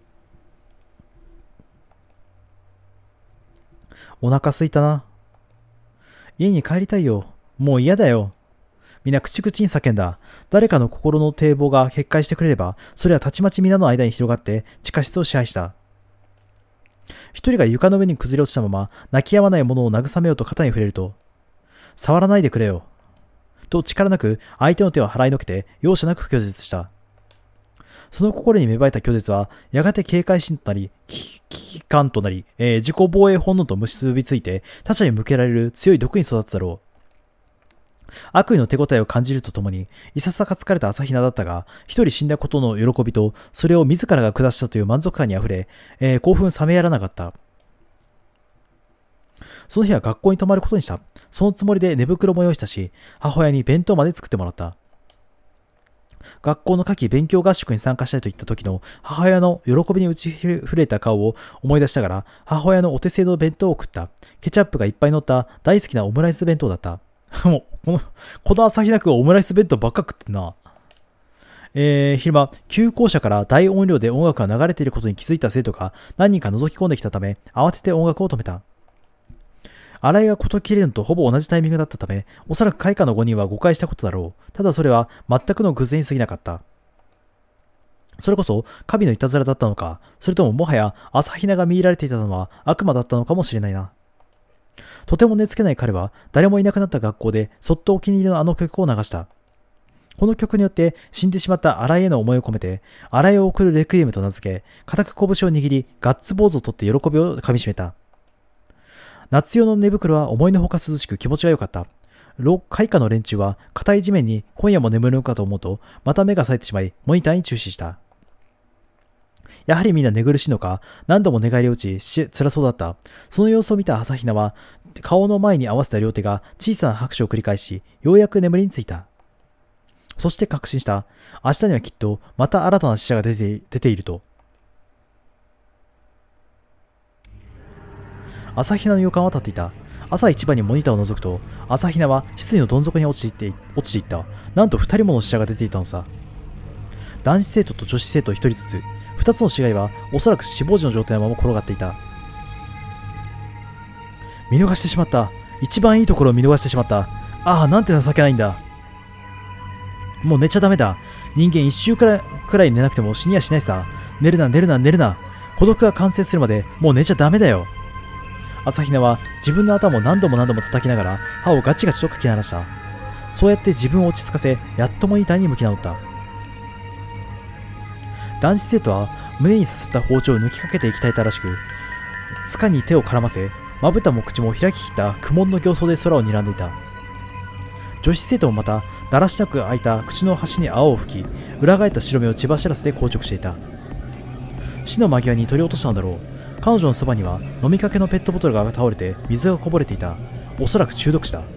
お腹すいたな。家に帰りたいよ。もう嫌だよ。みんな口々に叫んだ。誰かの心の堤防が決壊してくれれば、それはたちまち皆の間に広がって地下室を支配した。一人が床の上に崩れ落ちたまま、泣き止まない者を慰めようと肩に触れると、触らないでくれよ。と力なく相手の手を払いのけて容赦なく拒絶した。その心に芽生えた拒絶は、やがて警戒心となり、危機感となり、えー、自己防衛本能と結びついて、他者に向けられる強い毒に育つだろう。悪意の手応えを感じるとともに、いささか疲れた朝比奈だったが、一人死んだことの喜びと、それを自らが下したという満足感にあふれ、えー、興奮冷めやらなかった。その日は学校に泊まることにした。そのつもりで寝袋も用意したし、母親に弁当まで作ってもらった。学校の夏季勉強合宿に参加したいと言った時の母親の喜びに打ち触れた顔を思い出しながら、母親のお手製の弁当を食った。ケチャップがいっぱい乗った大好きなオムライス弁当だった。もう、この、この朝日奈くんオムライス弁当ばっか食ってんな。えー、昼間、旧校舎から大音量で音楽が流れていることに気づいた生徒が何人か覗き込んできたため、慌てて音楽を止めた。新井が事切れるのとほぼ同じタイミングだったため、おそらく開花のごにんは誤解したことだろう。ただそれは全くの偶然に過ぎなかった。それこそ神のいたずらだったのか、それとももはや朝比奈が見入られていたのは悪魔だったのかもしれないな。とても寝つけない彼は誰もいなくなった学校でそっとお気に入りのあの曲を流した。 この曲によって死んでしまった新井への思いを込めて、新井を送るレクイエムと名付け、固く拳を握り、ガッツポーズをとって喜びをかみしめた。夏用の寝袋は思いのほか涼しく気持ちが良かった。開花の連中は硬い地面に今夜も眠るのかと思うと、また目が冴えてしまい、モニターに注視した。やはりみんな寝苦しいのか、何度も寝返り落ち、し辛そうだった。その様子を見た朝比奈は、顔の前に合わせた両手が小さな拍手を繰り返し、ようやく眠りについた。そして確信した。明日にはきっとまた新たな死者が出て、出ていると。朝比奈の予感は立っていた。朝一番にモニターを覗くと、朝比奈は失意のどん底に落ちてい落ちていった。なんと二人もの死者が出ていたのさ。男子生徒と女子生徒一人ずつ、二つの死骸はおそらく死亡時の状態のまま転がっていた。見逃してしまった。一番いいところを見逃してしまった。ああ、なんて情けないんだ。もう寝ちゃダメだ。人間一週くらい、くらい寝なくても死にはしないさ。寝るな、寝るな、寝るな。孤独が完成するまでもう寝ちゃダメだよ。朝比奈は自分の頭を何度も何度も叩きながら歯をガチガチとかき鳴らした。そうやって自分を落ち着かせ、やっとモニターに向き直った。男子生徒は胸に刺さった包丁を抜きかけていきたいたらしく、塚に手を絡ませ、まぶたも口も開ききった苦悶の形相で空を睨んでいた。女子生徒もまただらしなく開いた口の端に青を吹き、裏返った白目を血走らせて硬直していた。死の間際に取り落としたのだろう。彼女のそばには飲みかけのペットボトルが倒れて水がこぼれていた。おそらく中毒死だ。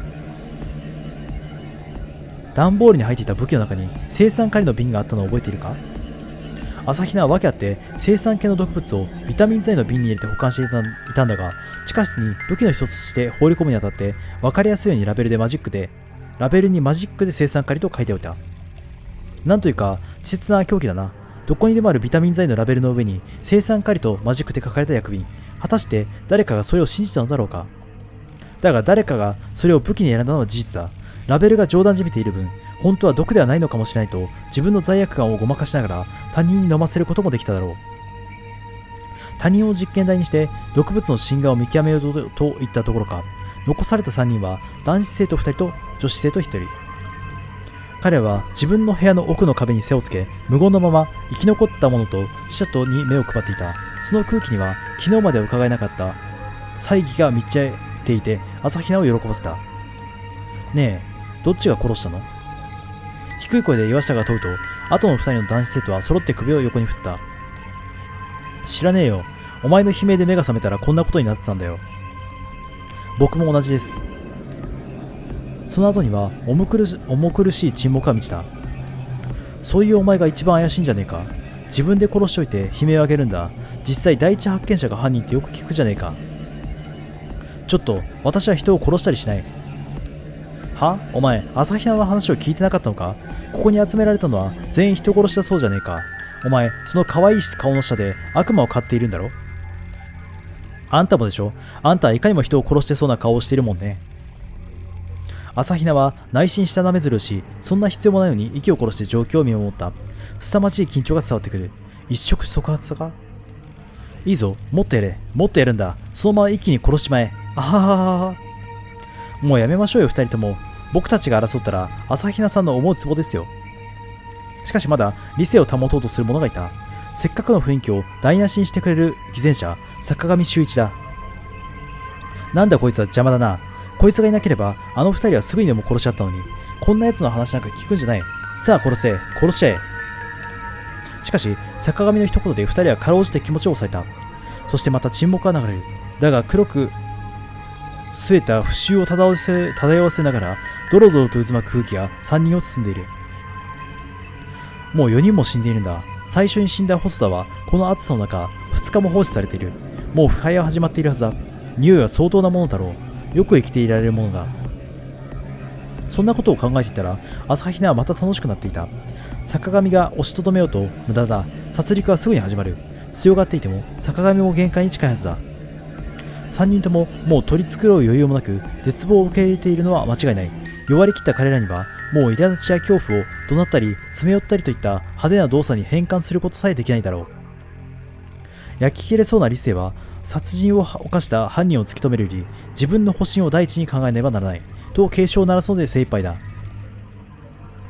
段ボールに入っていた武器の中に青酸カリの瓶があったのを覚えているか？朝比奈は訳あって青酸系の毒物をビタミン剤の瓶に入れて保管していた、いたんだが、地下室に武器の一つとして放り込むにあたって分かりやすいようにラベルでマジックでラベルにマジックで青酸カリと書いておいた。なんというか稚拙な狂気だな。どこにでもあるビタミン剤のラベルの上に青酸カリとマジックで書かれた薬瓶。果たして誰かがそれを信じたのだろうか。だが誰かがそれを武器に選んだのは事実だ。ラベルが冗談じみている分、本当は毒ではないのかもしれないと自分の罪悪感をごまかしながら他人に飲ませることもできただろう。他人を実験台にして毒物の真贋を見極めようとといったところか、残されたさんにんは男子生徒ふたりと女子生徒ひとり。彼は自分の部屋の奥の壁に背をつけ、無言のまま生き残った者と死者とに目を配っていた。その空気には昨日までは伺えなかった猜疑が満ち溢れていて、朝比奈を喜ばせた。ねえ、どっちが殺したの？低い声で岩下が問うと、後の二人の男子生徒は揃って首を横に振った。知らねえよ。お前の悲鳴で目が覚めたらこんなことになってたんだよ。僕も同じです。その後には重苦し、重苦しい沈黙が満ちた。そういうお前が一番怪しいんじゃねえか。自分で殺しといて悲鳴を上げるんだ。実際第一発見者が犯人ってよく聞くじゃねえか。ちょっと、私は人を殺したりしない。は？お前、朝比奈の話を聞いてなかったのか？ここに集められたのは全員人殺しだそうじゃねえか。お前、その可愛い顔の下で悪魔を飼っているんだろ？あんたもでしょ？あんたはいかにも人を殺してそうな顔をしているもんね。朝比奈は内心したなめずるし、そんな必要もないのに息を殺して状況を見守った。凄まじい緊張が伝わってくる。一触即発さか？いいぞ、もっとやれ、もっとやるんだ。そのまま一気に殺しちまえ。あははは。もうやめましょうよ、二人とも。僕たちが争ったら朝比奈さんの思うツボですよ。しかしまだ理性を保とうとする者がいた。せっかくの雰囲気を台無しにしてくれる偽善者、坂上修一だ。なんだこいつは邪魔だな。こいつがいなければあの二人はすぐにでも殺し合ったのに、こんな奴の話なんか聞くんじゃない。さあ殺せ、殺しちゃえ。しかし坂上の一言で二人はかろうじて気持ちを抑えた。そしてまた沈黙が流れる。だが黒く据えた腐臭を漂わせ漂わせながらドロドロと渦巻く空気が三人を包んでいる。もうよにんも死んでいるんだ。最初に死んだ細田はこの暑さの中ふつかも放置されている。もう腐敗は始まっているはずだ。匂いは相当なものだろう。よく生きていられるものだ。そんなことを考えていたら朝比奈はまた楽しくなっていた。坂上が押しとどめようと無駄だ。殺戮はすぐに始まる。強がっていても坂上も限界に近いはずだ。三人とももう取り繕う余裕もなく絶望を受け入れているのは間違いない。弱り切った彼らにはもう苛立ちや恐怖を怒鳴ったり詰め寄ったりといった派手な動作に変換することさえできないだろう。焼き切れそうな理性は殺人を犯した犯人を突き止めるより自分の保身を第一に考えねばならないと警鐘を鳴らすので精一杯だ。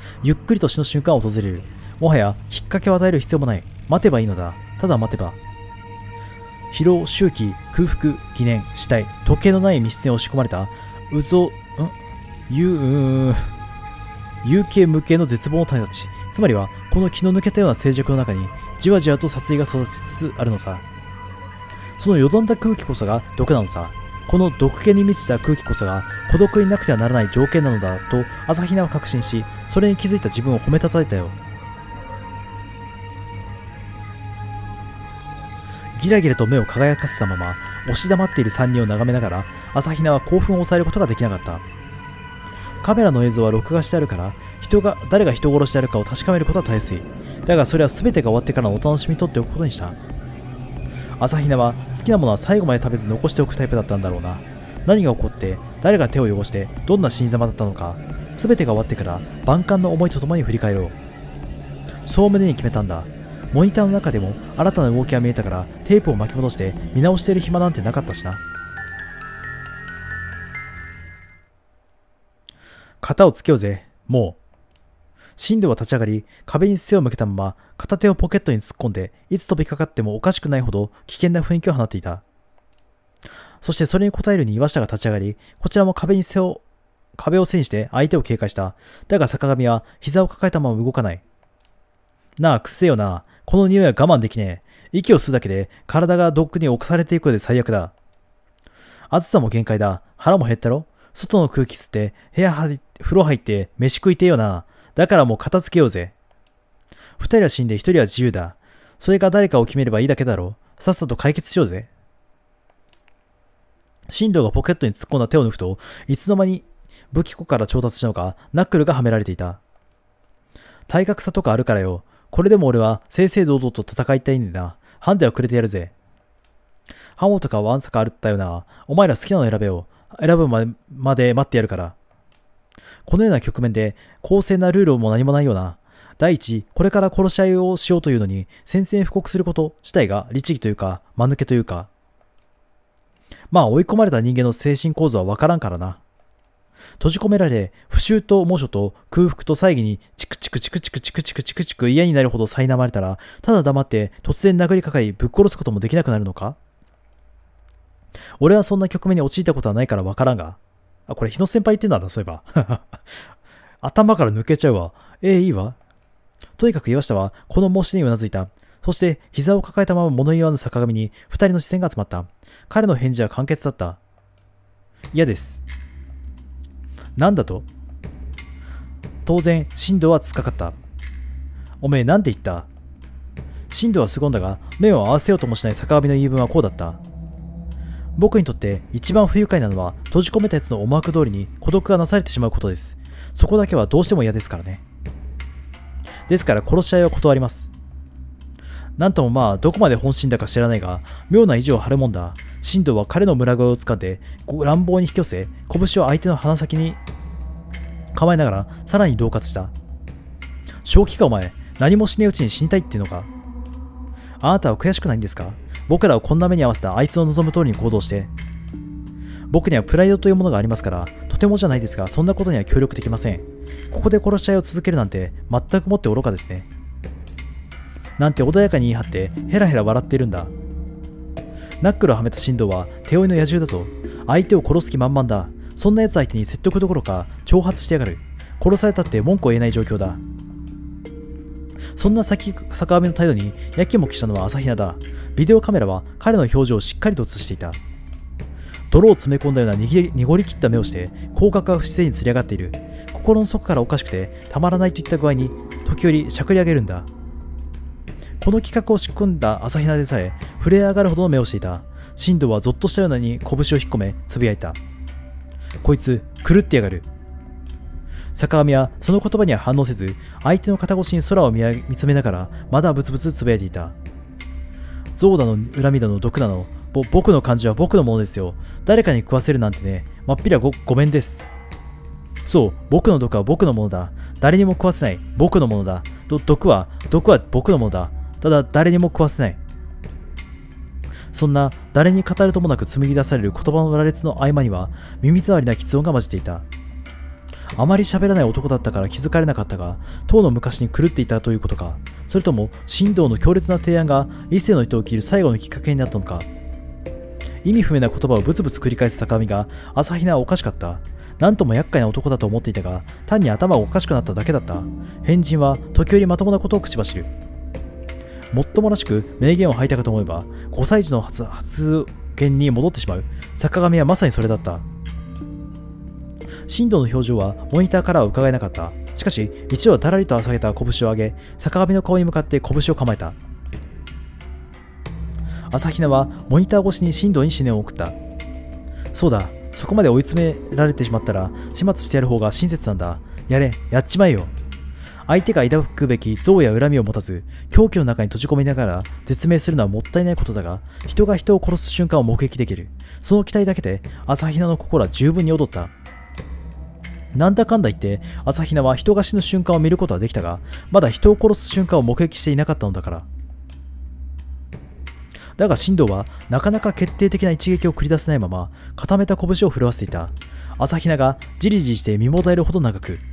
ゆっくりと死の瞬間を訪れる。もはやきっかけを与える必要もない。待てばいいのだ。ただ待てば。疲労、周期、空腹、疑念、死体、時計のない密室に押し込まれた、うぞ、ん有、うー有形無形の絶望の種たち。つまりは、この気の抜けたような静寂の中に、じわじわと殺意が育ちつつあるのさ。そのよどんだ空気こそが毒なのさ。この毒気に満ちた空気こそが孤独になくてはならない条件なのだと朝比奈は確信し、それに気づいた自分を褒めたたえたよ。ギラギラと目を輝かせたまま押し黙っているさんにんを眺めながら朝比奈は興奮を抑えることができなかった。カメラの映像は録画してあるから人が誰が人殺しであるかを確かめることはたやすい。だがそれは全てが終わってからのお楽しみにとっておくことにした。朝比奈は好きなものは最後まで食べず残しておくタイプだったんだろうな。何が起こって誰が手を汚してどんな死に様だったのか、全てが終わってから万感の思いとともに振り返ろう。そう胸に決めたんだ。モニターの中でも新たな動きが見えたからテープを巻き戻して見直している暇なんてなかったしな。型をつけようぜ、もう。進藤は立ち上がり、壁に背を向けたまま片手をポケットに突っ込んで、いつ飛びかかってもおかしくないほど危険な雰囲気を放っていた。そしてそれに応えるに岩下が立ち上がり、こちらも壁に背を、壁を背にして相手を警戒した。だが坂上は膝を抱えたまま動かない。なあ、くせえよな。この匂いは我慢できねえ。息を吸うだけで体が毒に侵されていくので最悪だ。暑さも限界だ。腹も減ったろ。外の空気吸って部屋入風呂入って飯食いてえよな。だからもう片付けようぜ。二人は死んで一人は自由だ。それが誰かを決めればいいだけだろう。さっさと解決しようぜ。進藤がポケットに突っ込んだ手を抜くと、いつの間に武器庫から調達したのか、ナックルがはめられていた。体格差とかあるからよ。これでも俺は正々堂々と戦いたいんでな。ハンデはくれてやるぜ。刃物とかワンサかあったよな。お前ら好きなの選べよ。選ぶまで、まで待ってやるから。このような局面で公正なルールも何もないよな。第一、これから殺し合いをしようというのに宣戦布告すること自体が律儀というか間抜けというか。まあ追い込まれた人間の精神構造はわからんからな。閉じ込められ、不臭と猛暑と空腹と猜疑にチクチクチクチクチクチクチクチク嫌になるほど苛まれたら、ただ黙って突然殴りかかりぶっ殺すこともできなくなるのか。俺はそんな局面に陥ったことはないからわからんが。あ、これ日野先輩言ってんだな、そういえば。頭から抜けちゃうわ。ええ、いいわ。とにかく岩下はこの申し出にうなずいた。そして膝を抱えたまま物言わぬ坂上に二人の視線が集まった。彼の返事は簡潔だった。嫌です。なんだと？当然、進藤は突っかかった。おめえなんて言った？進藤は凄んだが、目を合わせようともしない坂上の言い分はこうだった。僕にとって一番不愉快なのは閉じ込めたやつの思惑通りに孤独がなされてしまうことです。そこだけはどうしても嫌ですからね。ですから殺し合いは断ります。なんともまあどこまで本心だか知らないが、妙な意地を張るもんだ。進藤は彼の村声を掴んで乱暴に引き寄せ、拳を相手の鼻先に構えながらさらに恫喝した。正気かお前、何もしねえうちに死にたいってのか。あなたは悔しくないんですか？僕らをこんな目に合わせたあいつの望む通りに行動して。僕にはプライドというものがありますから、とてもじゃないですが、そんなことには協力できません。ここで殺し合いを続けるなんて、全くもって愚かですね。なんて穏やかに言い張って、ヘラヘラ笑っているんだ。ナックルをはめた進藤は、手負いの野獣だぞ。相手を殺す気満々だ。そんな奴相手に説得どころか、挑発してやがる。殺されたって文句を言えない状況だ。そんな先坂上の態度にやきもきしたのは朝比奈だ。ビデオカメラは彼の表情をしっかりと映していた。泥を詰め込んだような濁り切った目をして口角が不自然につり上がっている。心の底からおかしくてたまらないといった具合に時折しゃくり上げるんだ。この企画を仕組んだ朝比奈でさえ震え上がるほどの目をしていた。進藤はゾッとしたようなに拳を引っ込めつぶやいた。こいつ狂ってやがる。坂上はその言葉には反応せず、相手の肩越しに空を 見, 見つめながらまだブツブツつぶやいていた。憎悪だの恨みだの毒だの、ぼ僕の感じは僕のものですよ。誰かに食わせるなんてね、まっぴら ご, ごめんです。そう、僕の毒は僕のものだ。誰にも食わせない。僕のものだ。ど毒は、毒は僕のものだ。ただ誰にも食わせない。そんな誰に語るともなく紡ぎ出される言葉の羅列の合間には耳障りな喫音が混じっていた。 あまり喋らない男だったから気づかれなかったが、当の昔に狂っていたということか、それとも神道の強烈な提案が一世の人を切る最後のきっかけになったのか。意味不明な言葉をブツブツ繰り返す坂上が、朝比奈はおかしかった。なんとも厄介な男だと思っていたが、単に頭がおかしくなっただけだった。変人は時折まともなことを口走る。もっともらしく名言を吐いたかと思えば、ごさい児の 発, 発言に戻ってしまう。坂上はまさにそれだった。神道の表情はモニターからは伺えなかった。しかし、一度はだらりと下げた拳を上げ、坂上の顔に向かって拳を構えた。朝比奈はモニター越しに神道に思念を送った。そうだ、そこまで追い詰められてしまったら、始末してやる方が親切なんだ。やれ、やっちまえよ。相手が抱くべき憎悪や恨みを持たず、狂気の中に閉じ込めながら絶命するのはもったいないことだが、人が人を殺す瞬間を目撃できる。その期待だけで、朝比奈の心は十分に躍った。なんだかんだ言って、朝比奈は人が死ぬ瞬間を見ることはできたが、まだ人を殺す瞬間を目撃していなかったのだから。だが神道はなかなか決定的な一撃を繰り出せないまま固めた拳を震わせていた。朝比奈がじりじりして身もだえるほど長く。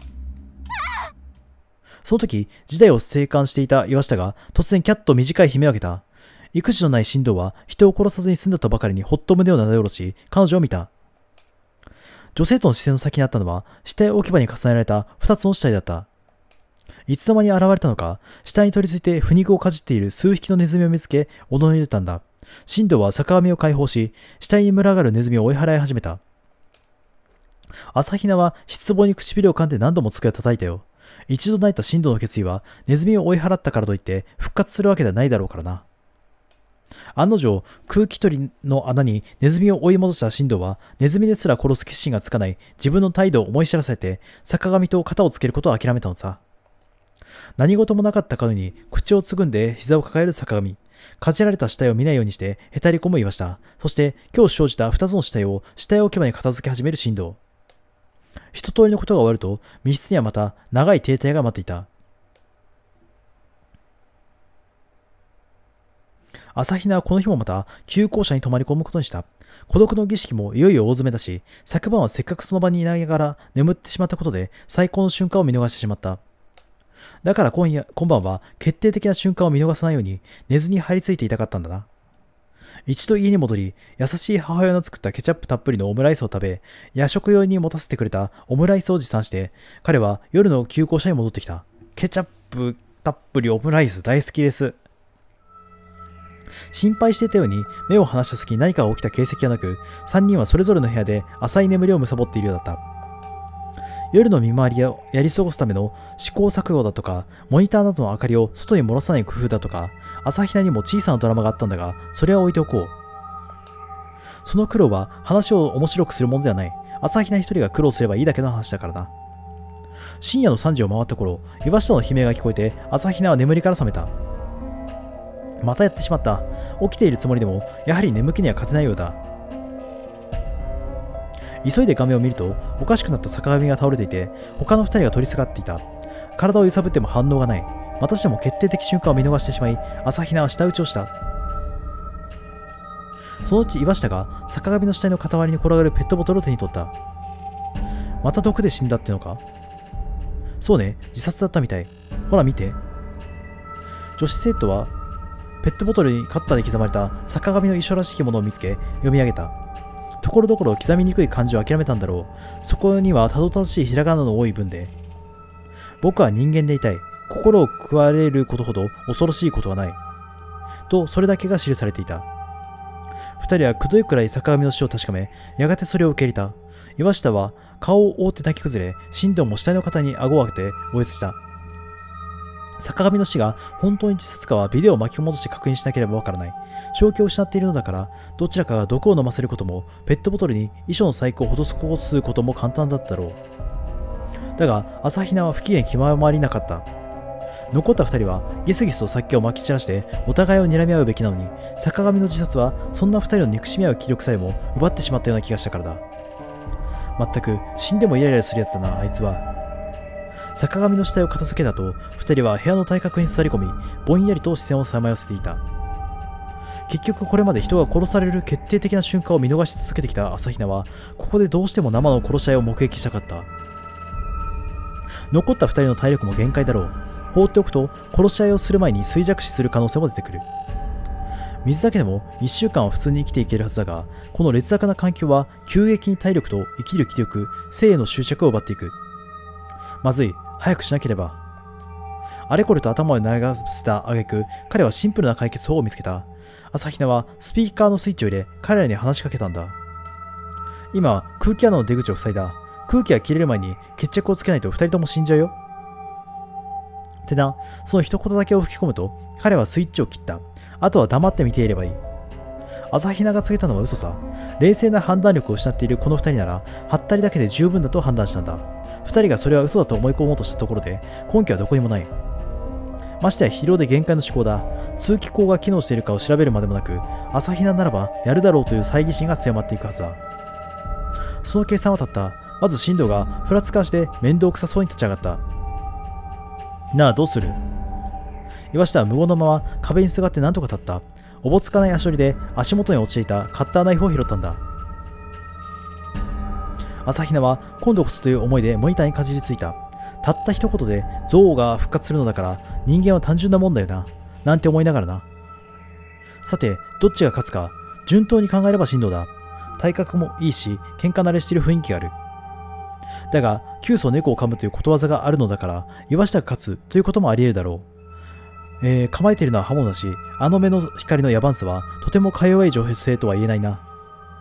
その時事態を静観していた岩下が突然キャッと短い悲鳴を上げた。育児のない神道は人を殺さずに済んだとばかりにほっと胸をなで下ろし、彼女を見た。女性との視線の先にあったのは死体置き場に重ねられた二つの死体だった。いつの間に現れたのか、死体に取り付いて腐肉をかじっている数匹のネズミを見つけ、驚いてたんだ。神道は坂上を解放し、死体に群がるネズミを追い払い始めた。朝比奈は失望に唇を噛んで何度も机を叩いたよ。一度泣いた神道の決意は、ネズミを追い払ったからといって復活するわけではないだろうからな。案の定、空気取りの穴にネズミを追い戻した神道は、ネズミですら殺す決心がつかない自分の態度を思い知らされて、坂上と肩をつけることを諦めたのさ。何事もなかったかのように口をつぐんで膝を抱える坂上。かじられた死体を見ないようにしてへたり込む岩下。そして今日生じた二つの死体を死体置き場に片付け始める神道。一通りのことが終わると密室にはまた長い停滞が待っていた。朝比奈はこの日もまた急行車に泊まり込むことにした。孤独の儀式もいよいよ大詰めだし、昨晩はせっかくその場にいながら眠ってしまったことで最高の瞬間を見逃してしまった。だから今夜、今晩は決定的な瞬間を見逃さないように寝ずに張り付いていたかったんだな。一度家に戻り、優しい母親の作ったケチャップたっぷりのオムライスを食べ、夜食用に持たせてくれたオムライスを持参して、彼は夜の急行車に戻ってきた。ケチャップたっぷりオムライス大好きです。心配していたように目を離した隙に何かが起きた形跡はなく、三人はそれぞれの部屋で浅い眠りを貪っているようだった。夜の見回りをやり過ごすための試行錯誤だとか、モニターなどの明かりを外に漏らさない工夫だとか、朝比奈にも小さなドラマがあったんだが、それは置いておこう。その苦労は話を面白くするものではない。朝比奈一人が苦労すればいいだけの話だからな。深夜のさんじを回った頃、岩下の悲鳴が聞こえて、朝比奈は眠りから覚めた。またやってしまった。起きているつもりでも、やはり眠気には勝てないようだ。急いで画面を見ると、おかしくなった坂上が倒れていて、他の二人が取りすがっていた。体を揺さぶっても反応がない。またしても決定的瞬間を見逃してしまい、朝比奈は舌打ちをした。そのうち岩下が坂上の死体の傍りに転がるペットボトルを手に取った。また毒で死んだってのか？そうね、自殺だったみたい。ほら見て。女子生徒はペットボトルにカッターで刻まれた坂上の遺書らしきものを見つけ読み上げた。ところどころ刻みにくい漢字を諦めたんだろう。そこにはたどたどしいひらがなの多い文で、僕は人間でいたい。心を食われることほど恐ろしいことはない。と、それだけが記されていた。二人はくどいくらい坂上の死を確かめ、やがてそれを受け入れた。岩下は顔を覆って泣き崩れ、神道も死体の肩に顎を当てておえつした。坂上の死が本当に自殺かはビデオを巻き戻して確認しなければわからない。正気を失っているのだから、どちらかが毒を飲ませることも、ペットボトルに遺書の細工を施すことも簡単だったろう。だが、朝比奈は不機嫌極まりなかった。残った二人はギスギスと殺気をまき散らしてお互いを睨み合うべきなのに、坂上の自殺はそんな二人の憎しみ合う気力さえも奪ってしまったような気がしたからだ。まったく死んでもイライラするやつだな、あいつは。坂上の死体を片付けたと、二人は部屋の対角に座り込み、ぼんやりと視線をさまよせていた。結局これまで人が殺される決定的な瞬間を見逃し続けてきた朝比奈は、ここでどうしても生の殺し合いを目撃したかった。 残ったふたりの体力も限界だろう。放っておくと殺し合いをする前に衰弱死する可能性も出てくる。水だけでもいっしゅうかんは普通に生きていけるはずだが、この劣悪な環境は急激に体力と生きる気力、生への執着を奪っていく。まずい、早くしなければ。あれこれと頭を流せた挙句、彼はシンプルな解決法を見つけた。朝比奈はスピーカーのスイッチを入れ、彼らに話しかけたんだ。今、空気穴の出口を塞いだ。空気が切れる前に決着をつけないとふたりとも死んじゃうよ。ってな、その一言だけを吹き込むと、彼はスイッチを切った。あとは黙って見ていればいい。朝比奈が告げたのは嘘さ。冷静な判断力を失っているこの二人なら、はったりだけで十分だと判断したんだ。二人がそれは嘘だと思い込もうとしたところで、根拠はどこにもない。ましてや疲労で限界の思考だ。通気口が機能しているかを調べるまでもなく、朝比奈ならばやるだろうという猜疑心が強まっていくはずだ。その計算はたった。まず進藤がふらつかして面倒くさそうに立ち上がった。なあ、どうする？岩下は無言のまま壁にすがって何とか立った。おぼつかない足取りで足元に落ちていたカッターナイフを拾ったんだ。朝比奈は今度こそという思いでモニターにかじりついた。たった一言で憎悪が復活するのだから人間は単純なもんだよな。なんて思いながらな。さて、どっちが勝つか。順当に考えれば進藤だ。体格もいいし、喧嘩慣れしている雰囲気がある。だが、急須猫を噛むということわざがあるのだから、岩下が勝つということもあり得るだろう。えー、構えているのは刃物だし、あの目の光の野蛮さは、とてもか弱い女性とは言えないな。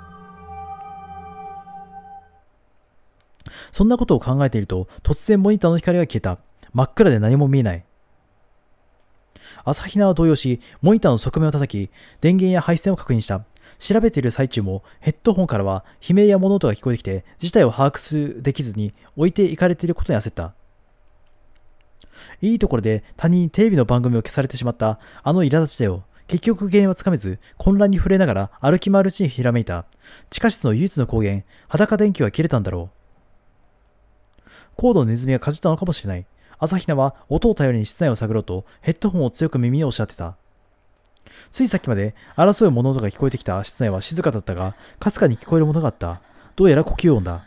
そんなことを考えていると、突然モニターの光が消えた。真っ暗で何も見えない。朝比奈は動揺し、モニターの側面を叩き、電源や配線を確認した。調べている最中もヘッドホンからは悲鳴や物音が聞こえてきて事態を把握できずに置いていかれていることに焦った。いいところで他人にテレビの番組を消されてしまったあの苛立ちだよ。結局原因はつかめず混乱に触れながら歩き回るうちにひらめいた。地下室の唯一の光源、裸電球が切れたんだろう。コードのネズミがかじったのかもしれない。朝比奈は音を頼りに室内を探ろうとヘッドホンを強く耳に押し当てた。ついさっきまで争う物音が聞こえてきた室内は静かだったが、かすかに聞こえるものがあった。どうやら呼吸音だ。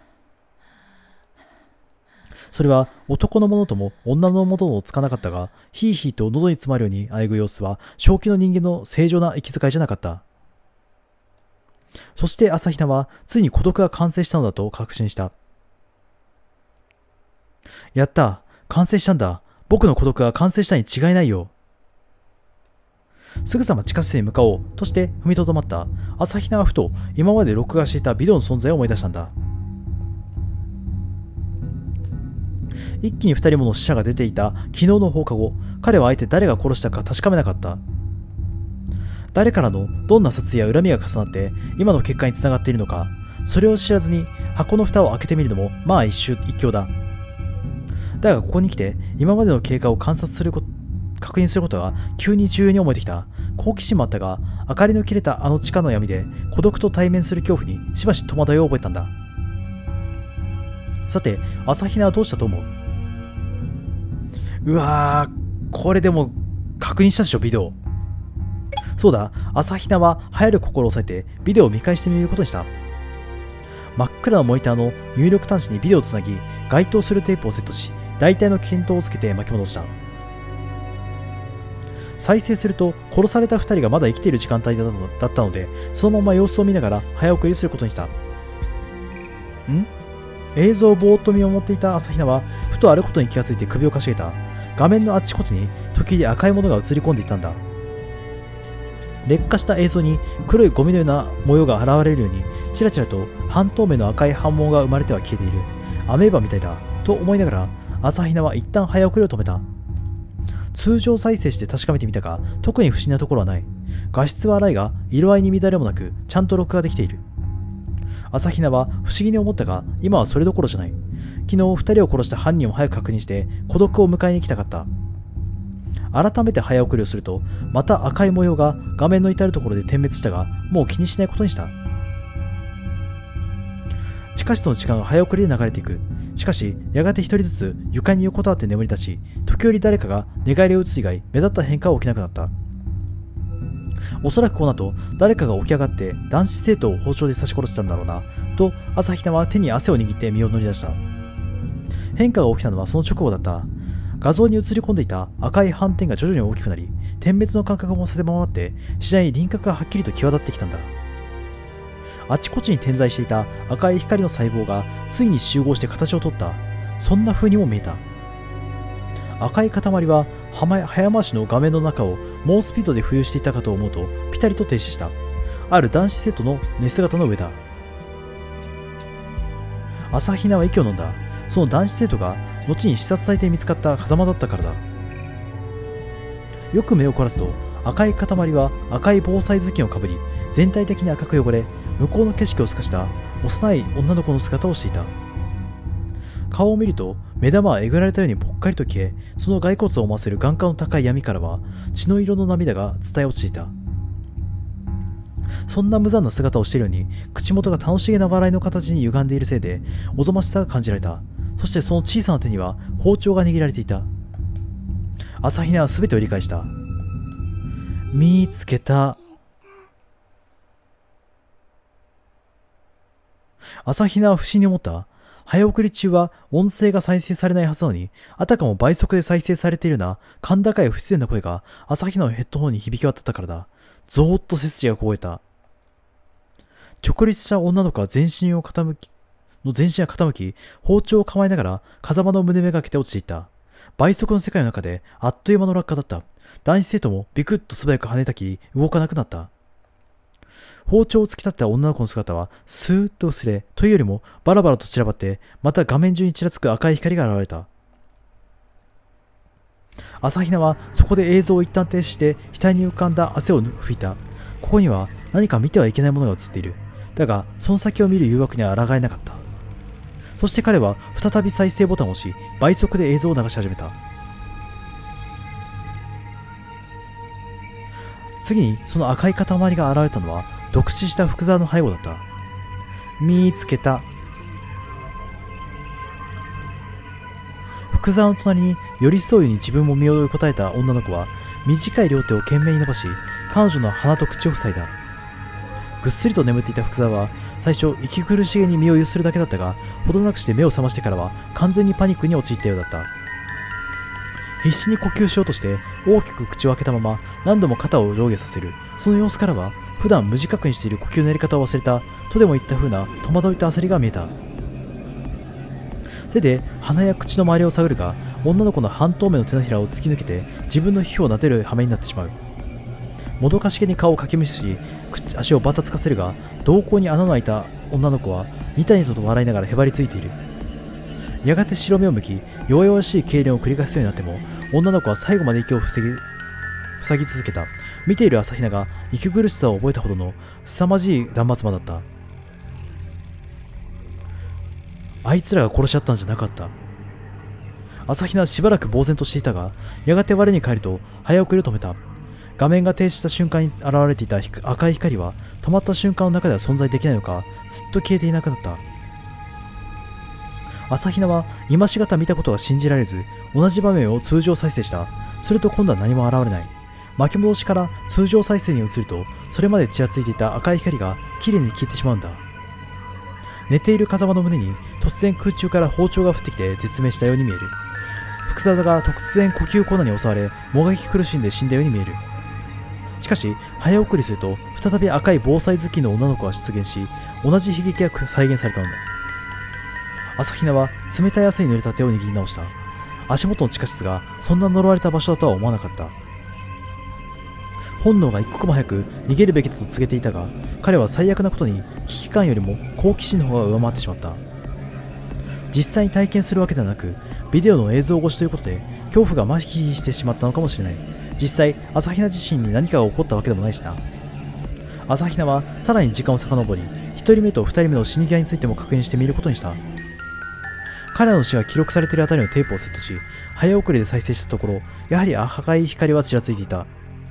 それは男のものとも女のものともつかなかったが、ヒーヒーと喉に詰まるようにあえぐ様子は正気の人間の正常な息遣いじゃなかった。そして朝比奈はついに孤独が完成したのだと確信した。やった、完成したんだ。僕の孤独が完成したに違いないよ。すぐさま地下室に向かおうとして踏みとどまった朝比奈はふと今まで録画していたビデオの存在を思い出したんだ。一気に二人もの死者が出ていた昨日の放課後、彼はあえて誰が殺したか確かめなかった。誰からのどんな殺意や恨みが重なって今の結果につながっているのか、それを知らずに箱の蓋を開けてみるのもまあ一瞬一興だ。だがここに来て今までの経過を観察すること確認することが急に重要に思えてきた。好奇心もあったが、明かりの切れたあの地下の闇で孤独と対面する恐怖にしばし戸惑いを覚えたんだ。さて、朝比奈はどうしたと思う？うわー、これでも確認したでしょ、ビデオ。そうだ、朝比奈は流行る心を抑えてビデオを見返してみることにした。真っ暗なモニターの入力端子にビデオをつなぎ、該当するテープをセットし、大体の検討をつけて巻き戻した。再生すると殺されたふたりがまだ生きている時間帯だったので、そのまま様子を見ながら早送りすることにした。ん映像をぼーっと見守っていた朝比奈はふとあることに気がついて首をかしげた。画面のあちこちに時々赤いものが映り込んでいたんだ。劣化した映像に黒いゴミのような模様が現れるようにちらちらと半透明の赤い反紋が生まれては消えている。アメーバみたいだと思いながら朝比奈は一旦早送りを止めた。通常再生して確かめてみたが、特に不思議なところはない。画質は荒いが、色合いに乱れもなく、ちゃんと録画できている。朝比奈は不思議に思ったが、今はそれどころじゃない。昨日二人を殺した犯人を早く確認して、孤独を迎えに行きたかった。改めて早送りをすると、また赤い模様が画面の至るところで点滅したが、もう気にしないことにした。地下室の時間が早送りで流れていく。しかし、やがて一人ずつ床に横たわって眠り出し、時折誰かが寝返りを打つ以外、目立った変化は起きなくなった。おそらくこの後、誰かが起き上がって男子生徒を包丁で刺し殺したんだろうな、と朝比奈は手に汗を握って身を乗り出した。 変化が起きたのはその直後だった。画像に映り込んでいた赤い斑点が徐々に大きくなり、点滅の感覚もさせ回って、次第に輪郭がはっきりと際立ってきたんだ。あちこちに点在していた赤い光の細胞がついに集合して形をとった。そんな風にも見えた。赤い塊は早回しの画面の中を猛スピードで浮遊していたかと思うと、ピタリと停止した。ある男子生徒の寝姿の上だ。朝比奈は息を飲んだ。その男子生徒が後に刺殺されて見つかった風間だったからだ。よく目を凝らすと、赤い塊は赤い防災頭巾をかぶり、全体的に赤く汚れ、向こうの景色を透かした幼い女の子の姿をしていた。顔を見ると目玉はえぐられたようにぽっかりと消え、その骸骨を思わせる眼下の高い闇からは血の色の涙が伝え落ちていた。そんな無残な姿をしているように、口元が楽しげな笑いの形に歪んでいるせいでおぞましさが感じられた。そしてその小さな手には包丁が握られていた。朝比奈は全てを理解した。見つけた。朝比奈は不審に思った。早送り中は音声が再生されないはずなのに、あたかも倍速で再生されているような甲高い不自然な声が朝比奈のヘッドホンに響き渡ったからだ。ゾーッと背筋が凍えた。直立した女の子は全身を傾き、の全身が傾き、包丁を構えながら風間の胸めがけて落ちていった。倍速の世界の中であっという間の落下だった。男子生徒もビクッと素早く跳ねたき、動かなくなった。包丁を突き立てた女の子の姿はスーッと薄れ、というよりもバラバラと散らばって、また画面中にちらつく赤い光が現れた。朝比奈はそこで映像を一旦停止して額に浮かんだ汗を拭いた。ここには何か見てはいけないものが映っている。だがその先を見る誘惑には抗えなかった。そして彼は再び再生ボタンを押し、倍速で映像を流し始めた。次にその赤い塊が現れたのは独視した福沢の背後だった。見つけた。福沢の隣に寄り添うように自分も身を寄り答えた女の子は短い両手を懸命に伸ばし、彼女の鼻と口を塞いだ。ぐっすりと眠っていた福沢は最初息苦しげに身をゆするだけだったが、ほどなくして目を覚ましてからは完全にパニックに陥ったようだった。必死に呼吸しようとして大きく口を開けたまま何度も肩を上下させる。その様子からは普段無自覚にしている呼吸のやり方を忘れたとでも言った風な戸惑いと焦りが見えた。手で鼻や口の周りを探るが、女の子の半透明の手のひらを突き抜けて自分の皮膚を撫でる羽目になってしまう。もどかしげに顔をかきむしし、足をバタつかせるが、瞳孔に穴の開いた女の子はニタニタと笑いながらへばりついている。やがて白目を向き、弱々しい痙攣を繰り返すようになっても、女の子は最後まで息を塞ぎ塞ぎ続けた。見ている朝比奈が息苦しさを覚えたほどの凄まじい断末魔だった。あいつらが殺し合ったんじゃなかった。朝比奈はしばらく呆然としていたが、やがて我に返ると早送りを止めた。画面が停止した瞬間に現れていた赤い光は止まった瞬間の中では存在できないのか、すっと消えていなくなった。朝比奈は今しがた見たことが信じられず、同じ場面を通常再生した。すると今度は何も現れない。巻き戻しから通常再生に移ると、それまでちらついていた赤い光がきれいに消えてしまうんだ。寝ている風間の胸に突然空中から包丁が降ってきて絶命したように見える。福沢が突然呼吸困難に襲われ、もがき苦しんで死んだように見える。しかし早送りすると再び赤い防災頭巾の女の子が出現し、同じ悲劇が再現されたのだ。朝比奈は冷たい汗に濡れた手を握り直した。足元の地下室がそんな呪われた場所だとは思わなかった。本能が一刻も早く逃げるべきだと告げていたが、彼は最悪なことに危機感よりも好奇心の方が上回ってしまった。実際に体験するわけではなく、ビデオの映像越しということで恐怖が麻痺してしまったのかもしれない。実際朝比奈自身に何かが起こったわけでもないしな。朝比奈はさらに時間を遡り、ひとりめとふたりめの死に際についても確認してみることにした。彼らの死が記録されているあたりのテープをセットし、早送りで再生したところ、やはり赤い光はちらついていた。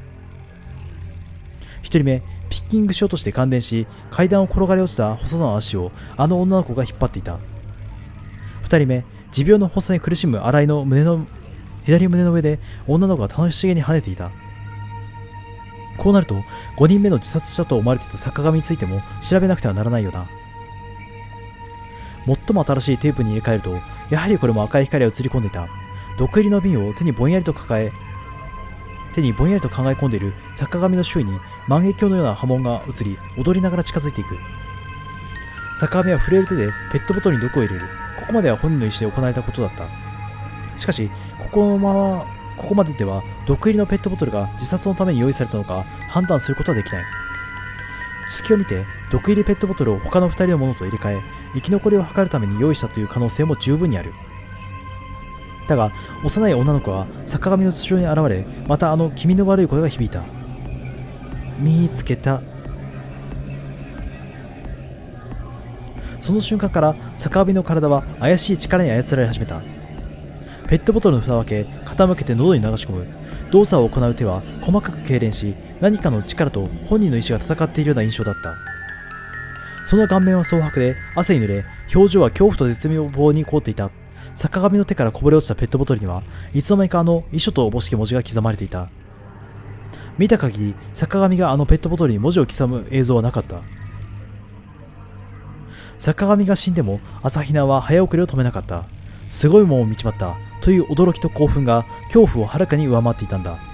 ひとりめ、ピッキングしようとして感電し、階段を転がり落ちた細野足をあの女の子が引っ張っていた。ふたりめ、持病の発作に苦しむ新井の胸の左胸の上で女の子が楽しげに跳ねていた。こうなるとごにんめの自殺したと思われていた坂上についても調べなくてはならないよな。 最も新しいテープに入れ替えると、やはりこれも赤い光が映り込んでいた。毒入りの瓶を手にぼんやりと抱え、手にぼんやりと考え込んでいる坂上の周囲に万華鏡のような波紋が映り、踊りながら近づいていく。坂上は震える手でペットボトルに毒を入れる。ここまでは本人の意思で行われたことだった。しかし、ここのまま、ここまででは毒入りのペットボトルが自殺のために用意されたのか判断することはできない。隙を見て、毒入りペットボトルを他のふたりのものと入れ替え、生き残りを図るために用意したという可能性も十分にある。だが、幼い女の子は坂上の頭上に現れ、またあの気味の悪い声が響いた。見つけた。その瞬間から坂上の体は怪しい力に操られ始めた。ペットボトルの蓋を開け、傾けて喉に流し込む。動作を行う手は細かく痙攣し、何かの力と本人の意志が戦っているような印象だった。その顔面は蒼白で汗に濡れ、表情は恐怖と絶望に凍っていた。坂上の手からこぼれ落ちたペットボトルには、いつの間にかあの遺書とおぼしき文字が刻まれていた。見た限り、坂上があのペットボトルに文字を刻む映像はなかった。坂上が死んでも、朝比奈は早送りを止めなかった。すごいもんを見ちまった。という驚きと興奮が恐怖をはるかに上回っていたんだ。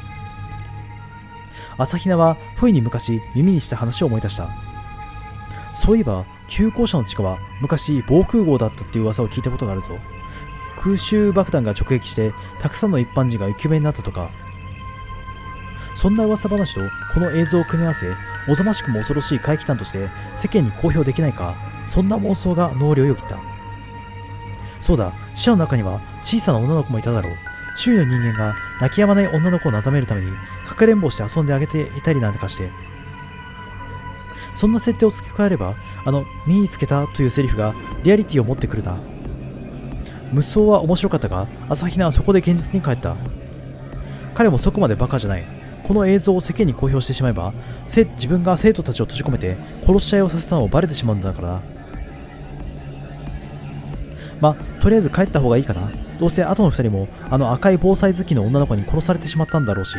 朝比奈は不意に昔耳にした話を思い出した。そういえば旧校舎の地下は昔防空壕だったっていう噂を聞いたことがあるぞ。空襲爆弾が直撃してたくさんの一般人が生き埋めになったとか。そんな噂話とこの映像を組み合わせ、おぞましくも恐ろしい怪奇譚として世間に公表できないか、そんな妄想が脳裏をよぎった。そうだ、死者の中には小さな女の子もいただろう。周囲の人間が泣き止まない女の子をなだめるためにかくれんぼして遊んであげていたりなんかして。そんな設定を付け加えれば、あの見つけたというセリフがリアリティを持ってくるな。無双は面白かったが、朝比奈はそこで現実に帰った。彼もそこまでバカじゃない。この映像を世間に公表してしまえば、自分が生徒たちを閉じ込めて殺し合いをさせたのをバレてしまうんだからな。まあ、とりあえず帰った方がいいかな。どうせ後の二人もあの赤い防災好きの女の子に殺されてしまったんだろうし。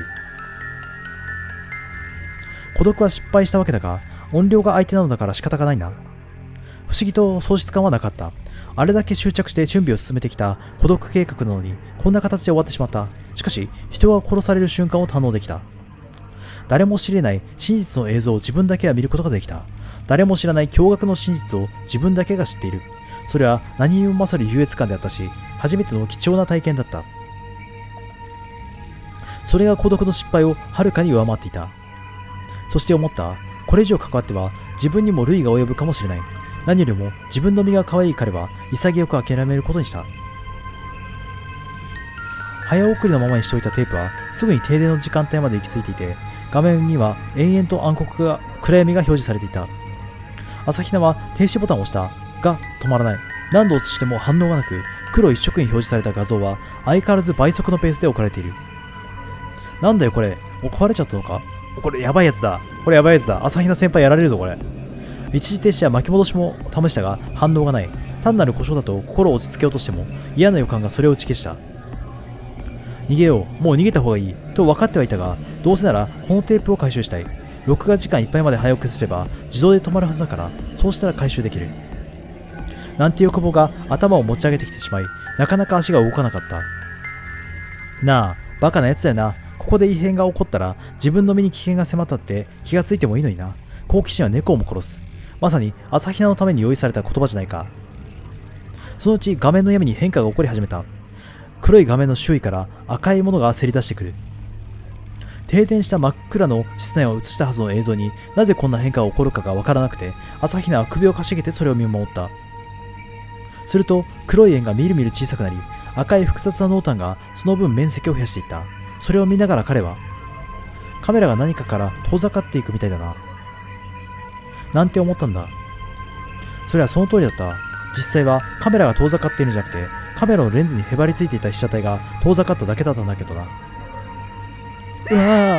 孤独は失敗したわけだが、怨霊が相手なのだから仕方がないな。不思議と喪失感はなかった。あれだけ執着して準備を進めてきた孤独計画なのに、こんな形で終わってしまった。しかし、人が殺される瞬間を堪能できた。誰も知れない真実の映像を自分だけが見ることができた。誰も知らない驚愕の真実を自分だけが知っている。それは何にも勝る優越感であったし、初めての貴重な体験だった。それが孤独の失敗をはるかに上回っていた。そして思った。これ以上関わっては自分にも累が及ぶかもしれない。何よりも自分の身が可愛い彼は潔く諦めることにした。早送りのままにしておいたテープはすぐに停電の時間帯まで行き着いていて、画面には延々と暗黒が暗闇が表示されていた。朝比奈は停止ボタンを押したが止まらない。何度落ちても反応がなく、黒一色に表示された画像は相変わらず倍速のペースで置かれている。なんだよこれ、壊れちゃったのか。これやばいやつだ。これやばいやつだ。朝比奈先輩やられるぞこれ。一時停止や巻き戻しも試したが反応がない。単なる故障だと心を落ち着けようとしても嫌な予感がそれを打ち消した。逃げよう。もう逃げた方がいい。と分かってはいたが、どうせならこのテープを回収したい。録画時間いっぱいまで早送りすれば自動で止まるはずだから、そうしたら回収できる。なんて欲望が頭を持ち上げてきてしまい、なかなか足が動かなかった。なあ、バカなやつだよな。ここで異変が起こったら自分の身に危険が迫ったって気がついてもいいのにな。好奇心は猫をも殺す。まさに朝比奈のために用意された言葉じゃないか。そのうち画面の闇に変化が起こり始めた。黒い画面の周囲から赤いものがせり出してくる。停電した真っ暗の室内を映したはずの映像になぜこんな変化が起こるかがわからなくて、朝比奈は首をかしげてそれを見守った。すると黒い円がみるみる小さくなり、赤い複雑な濃淡がその分面積を増やしていった。それを見ながら彼は、カメラが何かから遠ざかっていくみたいだな。なんて思ったんだ。それはその通りだった。実際はカメラが遠ざかっているんじゃなくて、カメラのレンズにへばりついていた被写体が遠ざかっただけだったんだけどな。うわぁ。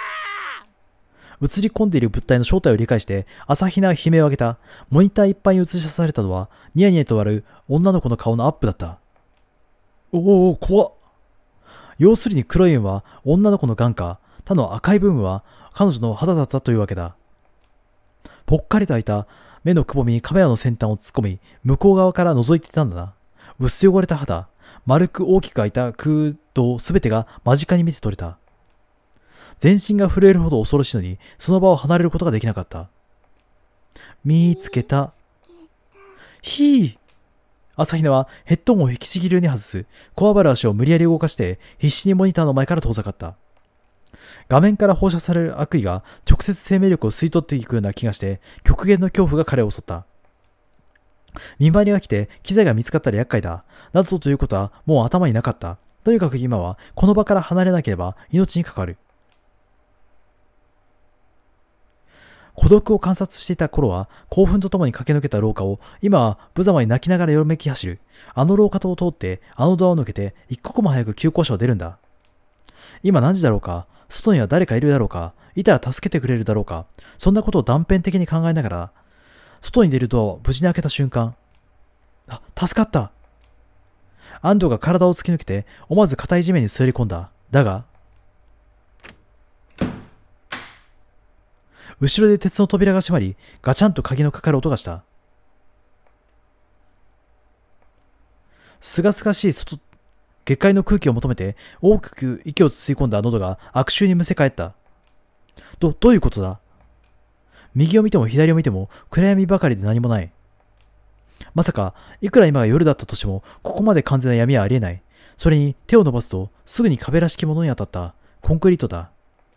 映り込んでいる物体の正体を理解して、朝比奈は悲鳴を上げた。モニターいっぱいに映し出されたのは、ニヤニヤと笑う女の子の顔のアップだった。おお、怖っ。要するに黒い円は女の子の眼下、他の赤い部分は彼女の肌だったというわけだ。ぽっかりと開いた目のくぼみにカメラの先端を突っ込み、向こう側から覗いていたんだな。薄汚れた肌、丸く大きく開いた空洞すべてが間近に見て取れた。全身が震えるほど恐ろしいのに、その場を離れることができなかった。見つけた。ひぃ。朝比奈はヘッドホンを引きちぎるように外す。こわばる足を無理やり動かして、必死にモニターの前から遠ざかった。画面から放射される悪意が直接生命力を吸い取っていくような気がして、極限の恐怖が彼を襲った。見回りが来て、機材が見つかったら厄介だ。などということはもう頭になかった。とにかく今は、この場から離れなければ命に関わる。孤独を観察していた頃は、興奮とともに駆け抜けた廊下を、今は無様に泣きながらよろめき走る。あの廊下を通って、あのドアを抜けて、一刻も早く急行車を出るんだ。今何時だろうか。外には誰かいるだろうか。いたら助けてくれるだろうか。そんなことを断片的に考えながら、外に出るドアを無事に開けた瞬間、あ、助かった。安藤が体を突き抜けて、思わず硬い地面に座り込んだ。だが、後ろで鉄の扉が閉まり、ガチャンと鍵のかかる音がした。すがすがしい外、下界の空気を求めて、大きく息を吸い込んだ喉が悪臭にむせ返った。ど、どういうことだ？右を見ても左を見ても暗闇ばかりで何もない。まさか、いくら今が夜だったとしても、ここまで完全な闇はありえない。それに手を伸ばすと、すぐに壁らしきものに当たった。コンクリートだ。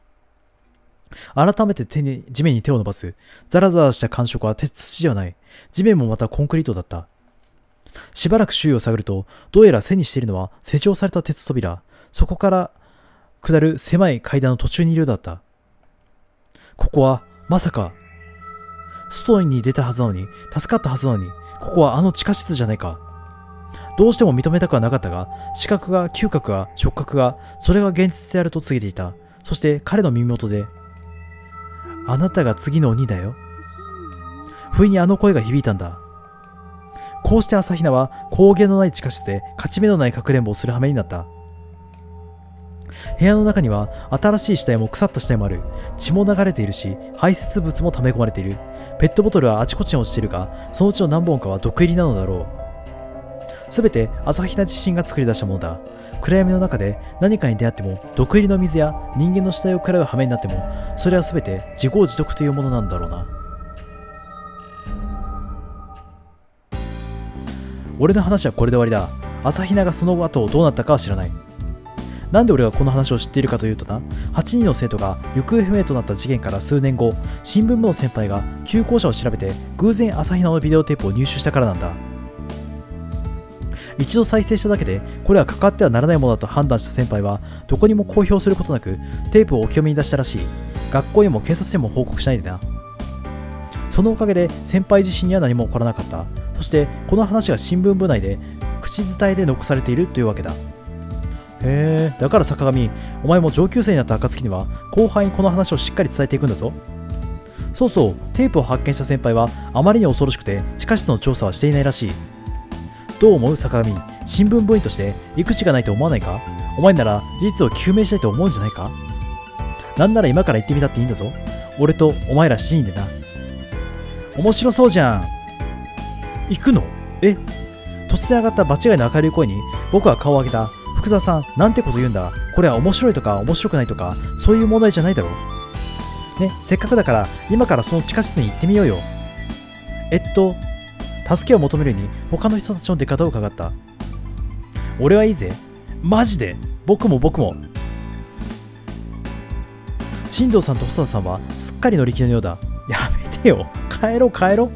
改めて手に地面に手を伸ばす。ザラザラした感触は鉄土ではない。地面もまたコンクリートだった。しばらく周囲を探ると、どうやら背にしているのは施錠された鉄扉。そこから下る狭い階段の途中にいるようだった。ここは、まさか、外に出たはずなのに、助かったはずなのに、ここはあの地下室じゃないか。どうしても認めたくはなかったが、視覚が、嗅覚が、触覚が、それが現実であると告げていた。そして彼の耳元で、あなたが次の鬼だよ。不意にあの声が響いたんだ。こうして朝比奈は光源のない地下室で勝ち目のないかくれんぼをする羽目になった。部屋の中には新しい死体も腐った死体もある。血も流れているし、排泄物も溜め込まれている。ペットボトルはあちこちに落ちているが、そのうちの何本かは毒入りなのだろう。すべて朝比奈自身が作り出したものだ。暗闇の中で何かに出会っても、毒入りの水や人間の死体を食らう羽目になっても、それはすべて自業自得というものなんだろうな。俺の話はこれで終わりだ。朝比奈がその後どうなったかは知らない。なんで俺がこの話を知っているかというとな、はちにんの生徒が行方不明となった事件から数年後、新聞部の先輩が旧校舎を調べて偶然朝比奈のビデオテープを入手したからなんだ。一度再生しただけでこれは関わってはならないものだと判断した先輩はどこにも公表することなくテープをお清めに出したらしい。学校にも警察にも報告しないでな。そのおかげで先輩自身には何も起こらなかった。そしてこの話が新聞部内で口伝えで残されているというわけだ。へえ、だから坂上、お前も上級生になった暁には後輩にこの話をしっかり伝えていくんだぞ。そうそう、テープを発見した先輩はあまりに恐ろしくて地下室の調査はしていないらしい。どう思う坂上、新聞部員として理口がないと思わないか？お前なら事実を究明したいと思うんじゃないか？なんなら今から行ってみたっていいんだぞ。俺とお前らしちにんでな。面白そうじゃん。行くの？え？突然上がった場違いの明るい声に僕は顔を上げた。福沢さん、なんてこと言うんだ。これは面白いとか面白くないとかそういう問題じゃないだろう。ね、せっかくだから今からその地下室に行ってみようよ。えっと助けを求めるように他の人たちの出方を伺った。俺はいいぜ。マジで？僕も僕も。進藤さんと細田さんはすっかり乗り気のようだ。やめてよ。帰ろう帰ろう。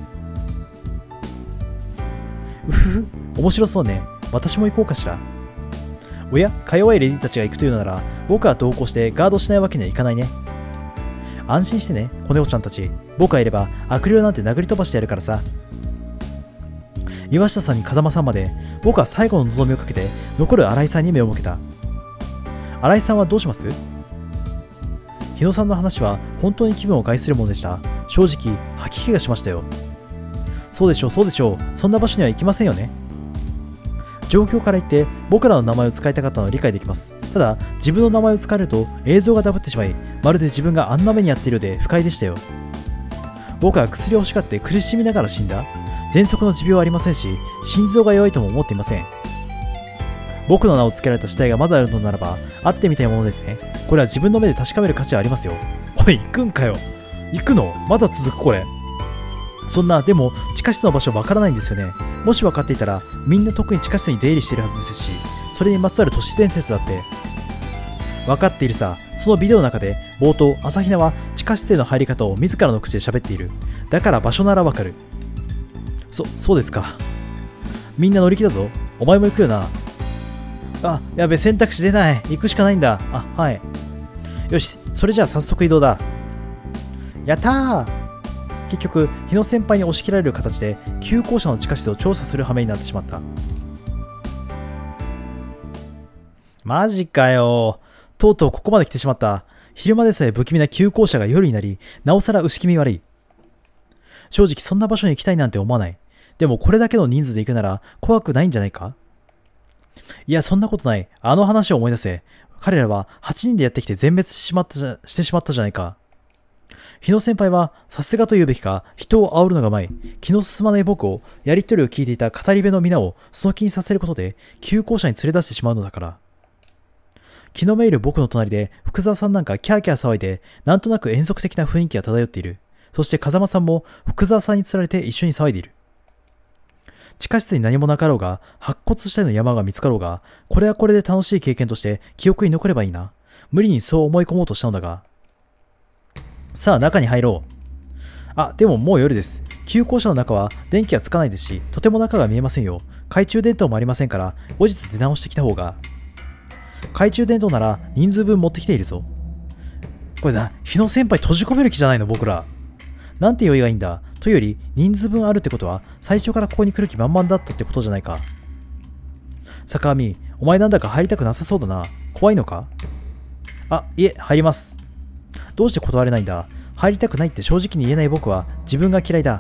うふふ、面白そうね。私も行こうかしら。おや、か弱いレディたちが行くというのなら僕は同行してガードしないわけにはいかないね。安心してね、子猫ちゃんたち。僕がいれば悪霊なんて殴り飛ばしてやるからさ。岩下さんに風間さんまで僕は最後の望みをかけて残る新井さんに目を向けた。新井さんはどうします？日野さんの話は本当に気分を害するものでした。正直吐き気がしましたよ。そうでしょうそうでしょう。そんな場所には行きませんよね。状況から言って僕らの名前を使いたかったのは理解できます。ただ自分の名前を使われると映像がダブってしまい、まるで自分があんな目に遭っているようで不快でしたよ。 僕は薬を欲しがって苦しみながら死んだ。喘息の持病はありませんし、心臓が弱いとも思っていません。僕の名を付けられた死体がまだあるのならば、会ってみたいものですね。これは自分の目で確かめる価値はありますよ。おい、行くんかよ。行くの？まだ続くこれ。そんな、でも、地下室の場所わからないんですよね。もし分かっていたら、みんな特に地下室に出入りしているはずですし、それにまつわる都市伝説だって。分かっているさ。そのビデオの中で、冒頭、朝比奈は地下室への入り方を自らの口で喋っている。だから場所ならわかる。そ、そうですか。みんな乗り気だぞ。お前も行くよな。あ、やべ、選択肢出ない。行くしかないんだ。あ、はい。よし、それじゃあ早速移動だ。やったー。結局、日野先輩に押し切られる形で、旧校舎の地下室を調査する羽目になってしまった。マジかよ。とうとうここまで来てしまった。昼間でさえ不気味な旧校舎が夜になり、なおさら薄気味悪い。正直そんな場所に行きたいなんて思わない。でもこれだけの人数で行くなら怖くないんじゃないか？いや、そんなことない。あの話を思い出せ。彼らははちにんでやってきて全滅してしまったじゃ、してしまったじゃないか。日野先輩はさすがと言うべきか、人を煽るのがうまい。気の進まない僕を、やりとりを聞いていた語り部の皆をその気にさせることで、旧校舎に連れ出してしまうのだから。気のめいる僕の隣で福沢さんなんかキャーキャー騒いで、なんとなく遠足的な雰囲気が漂っている。そして風間さんも福沢さんにつられて一緒に騒いでいる。地下室に何もなかろうが、白骨死体の山が見つかろうが、これはこれで楽しい経験として記憶に残ればいいな。無理にそう思い込もうとしたのだが。さあ、中に入ろう。あ、でももう夜です。旧校舎の中は電気がつかないですし、とても中が見えませんよ。懐中電灯もありませんから、後日出直してきた方が。懐中電灯なら人数分持ってきているぞ。これだ、日野先輩閉じ込める気じゃないの僕ら。なんて用意がいいんだ。というより、人数分あるってことは、最初からここに来る気満々だったってことじゃないか。坂上、お前なんだか入りたくなさそうだな。怖いのか？あ、いえ、入ります。どうして断れないんだ。入りたくないって正直に言えない僕は自分が嫌いだ。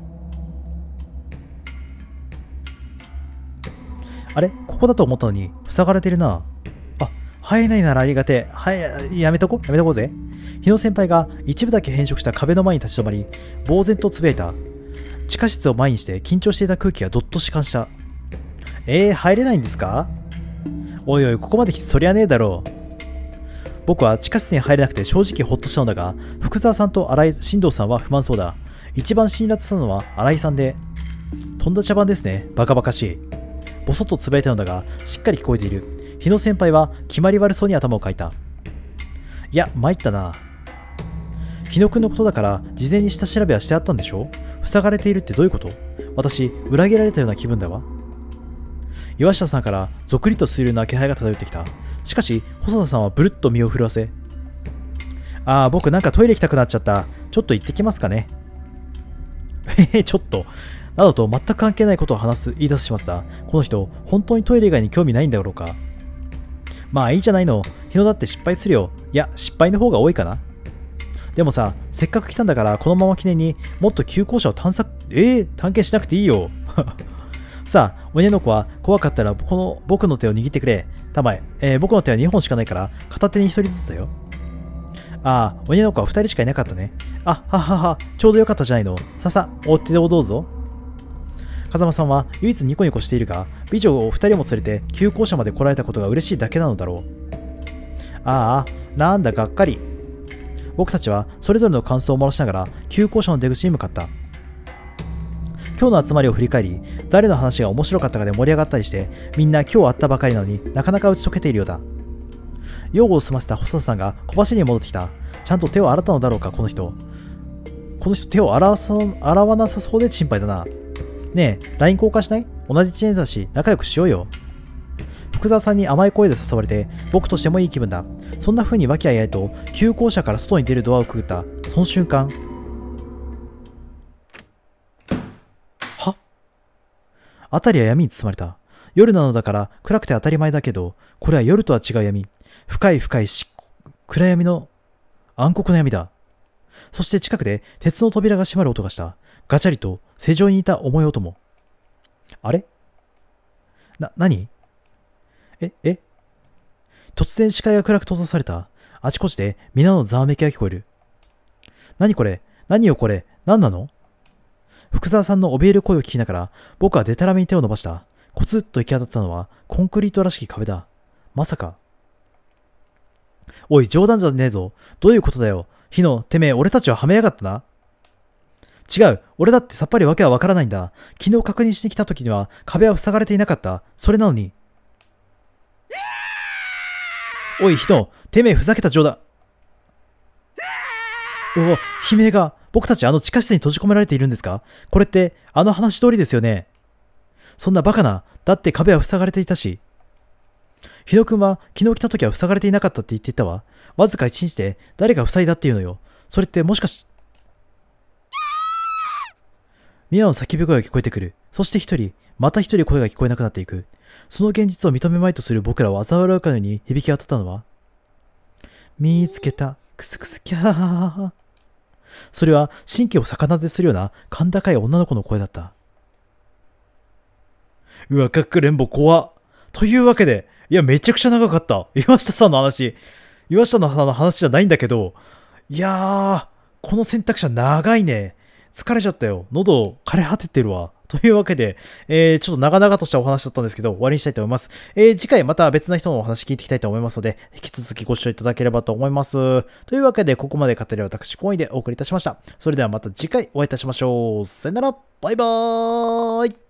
あれ？ここだと思ったのに、塞がれてるな。あ、入れないならありがてえ。はい、やめとこ、やめとこうぜ。日野先輩が一部だけ変色した壁の前に立ち止まり、呆然とつぶやいた。地下室を前にして緊張していた空気がどっと弛緩した。えー、入れないんですか？おいおい、ここまで来てそりゃねえだろう。僕は地下室に入れなくて正直ほっとしたのだが、福沢さんと新井、新藤さんは不満そうだ。一番辛辣したのは新井さんで、とんだ茶番ですね。バカバカしい。ぼそっとつぶやいたのだが、しっかり聞こえている。日野先輩は決まり悪そうに頭をかいた。いや、参ったな。日野くんのことだから事前に下調べはしてあったんでしょ？塞がれているってどういうこと？私、裏切られたような気分だわ。岩下さんからぞくりと水流な気配が漂ってきた。しかし、細田さんはブルッと身を震わせ、ああ、僕なんかトイレ行きたくなっちゃった。ちょっと行ってきますかね。へへ、ちょっと。などと全く関係ないことを話す、言い出す始末だ。この人、本当にトイレ以外に興味ないんだろうか。まあいいじゃないの。日野だって失敗するよ。いや、失敗の方が多いかな。でもさ、せっかく来たんだからこのまま記念にもっと旧校舎を探索、えー、探検しなくていいよ。さあ、鬼の子は怖かったらこの僕の手を握ってくれ。たまえ、えー、僕の手はにほんしかないから片手にひとりずつだよ。ああ、鬼の子はふたりしかいなかったね。あ、ははは、ちょうどよかったじゃないの。ささ、お手をどうぞ。風間さんは唯一ニコニコしているが、美女をふたりも連れて旧校舎まで来られたことが嬉しいだけなのだろう。ああ、なんだがっかり。僕たちはそれぞれの感想を漏らしながら旧校舎の出口に向かった。今日の集まりを振り返り、誰の話が面白かったかで盛り上がったりして、みんな今日会ったばかりなのになかなか打ち解けているようだ。用を済ませた細田さんが小走りに戻ってきた。ちゃんと手を洗ったのだろうか、この人。この人手を洗わさ、洗わなさそうで心配だな。ねえ、ライン 交換しない？同じいちねんだし仲良くしようよ。福沢さんに甘い声で誘われて、僕としてもいい気分だ。そんな風に和気あいあいと旧校舎から外に出るドアをくぐった。その瞬間、は？辺りは闇に包まれた。夜なのだから暗くて当たり前だけど、これは夜とは違う闇。深い深いし暗闇の暗黒の闇だ。そして近くで鉄の扉が閉まる音がした。ガチャリと正常にいた重い音も。あれ？な、何？え、え？突然視界が暗く閉ざされた。あちこちで皆のざわめきが聞こえる。何これ？何よこれ？ 何なの？福沢さんの怯える声を聞きながら、僕はデタラメに手を伸ばした。コツッと行き当たったのは、コンクリートらしき壁だ。まさか。おい、冗談じゃねえぞ。どういうことだよ。ヒノ、てめえ、俺たちははめやがったな。違う。俺だってさっぱりわけはわからないんだ。昨日確認しに来た時には、壁は塞がれていなかった。それなのに。おい、ヒノ、てめえ、ふざけた冗談。おお、悲鳴が。僕たちあの地下室に閉じ込められているんですか？これって、あの話通りですよね。そんなバカな。だって壁は塞がれていたし。日野くんは昨日来た時は塞がれていなかったって言っていたわ。わずか一日で誰が塞いだっていうのよ。それってもしかし。ミアの叫び声が聞こえてくる。そして一人、また一人声が聞こえなくなっていく。その現実を認めまいとする僕らを嘲笑うかのように響き渡ったのは、見つけた、クスクスキャー。それは神経を逆なでするような甲高い女の子の声だった。うわ、かくれんぼ怖っ。というわけで、いや、めちゃくちゃ長かった。岩下さんの話。岩下さんの話じゃないんだけど、いやー、この選択肢は長いね。疲れちゃったよ。喉枯れ果ててるわ。というわけで、えー、ちょっと長々としたお話だったんですけど、終わりにしたいと思います。えー、次回また別な人のお話聞いていきたいと思いますので、引き続きご視聴いただければと思います。というわけで、ここまで語り私、コインでお送りいたしました。それではまた次回お会いいたしましょう。さよなら、バイバーイ。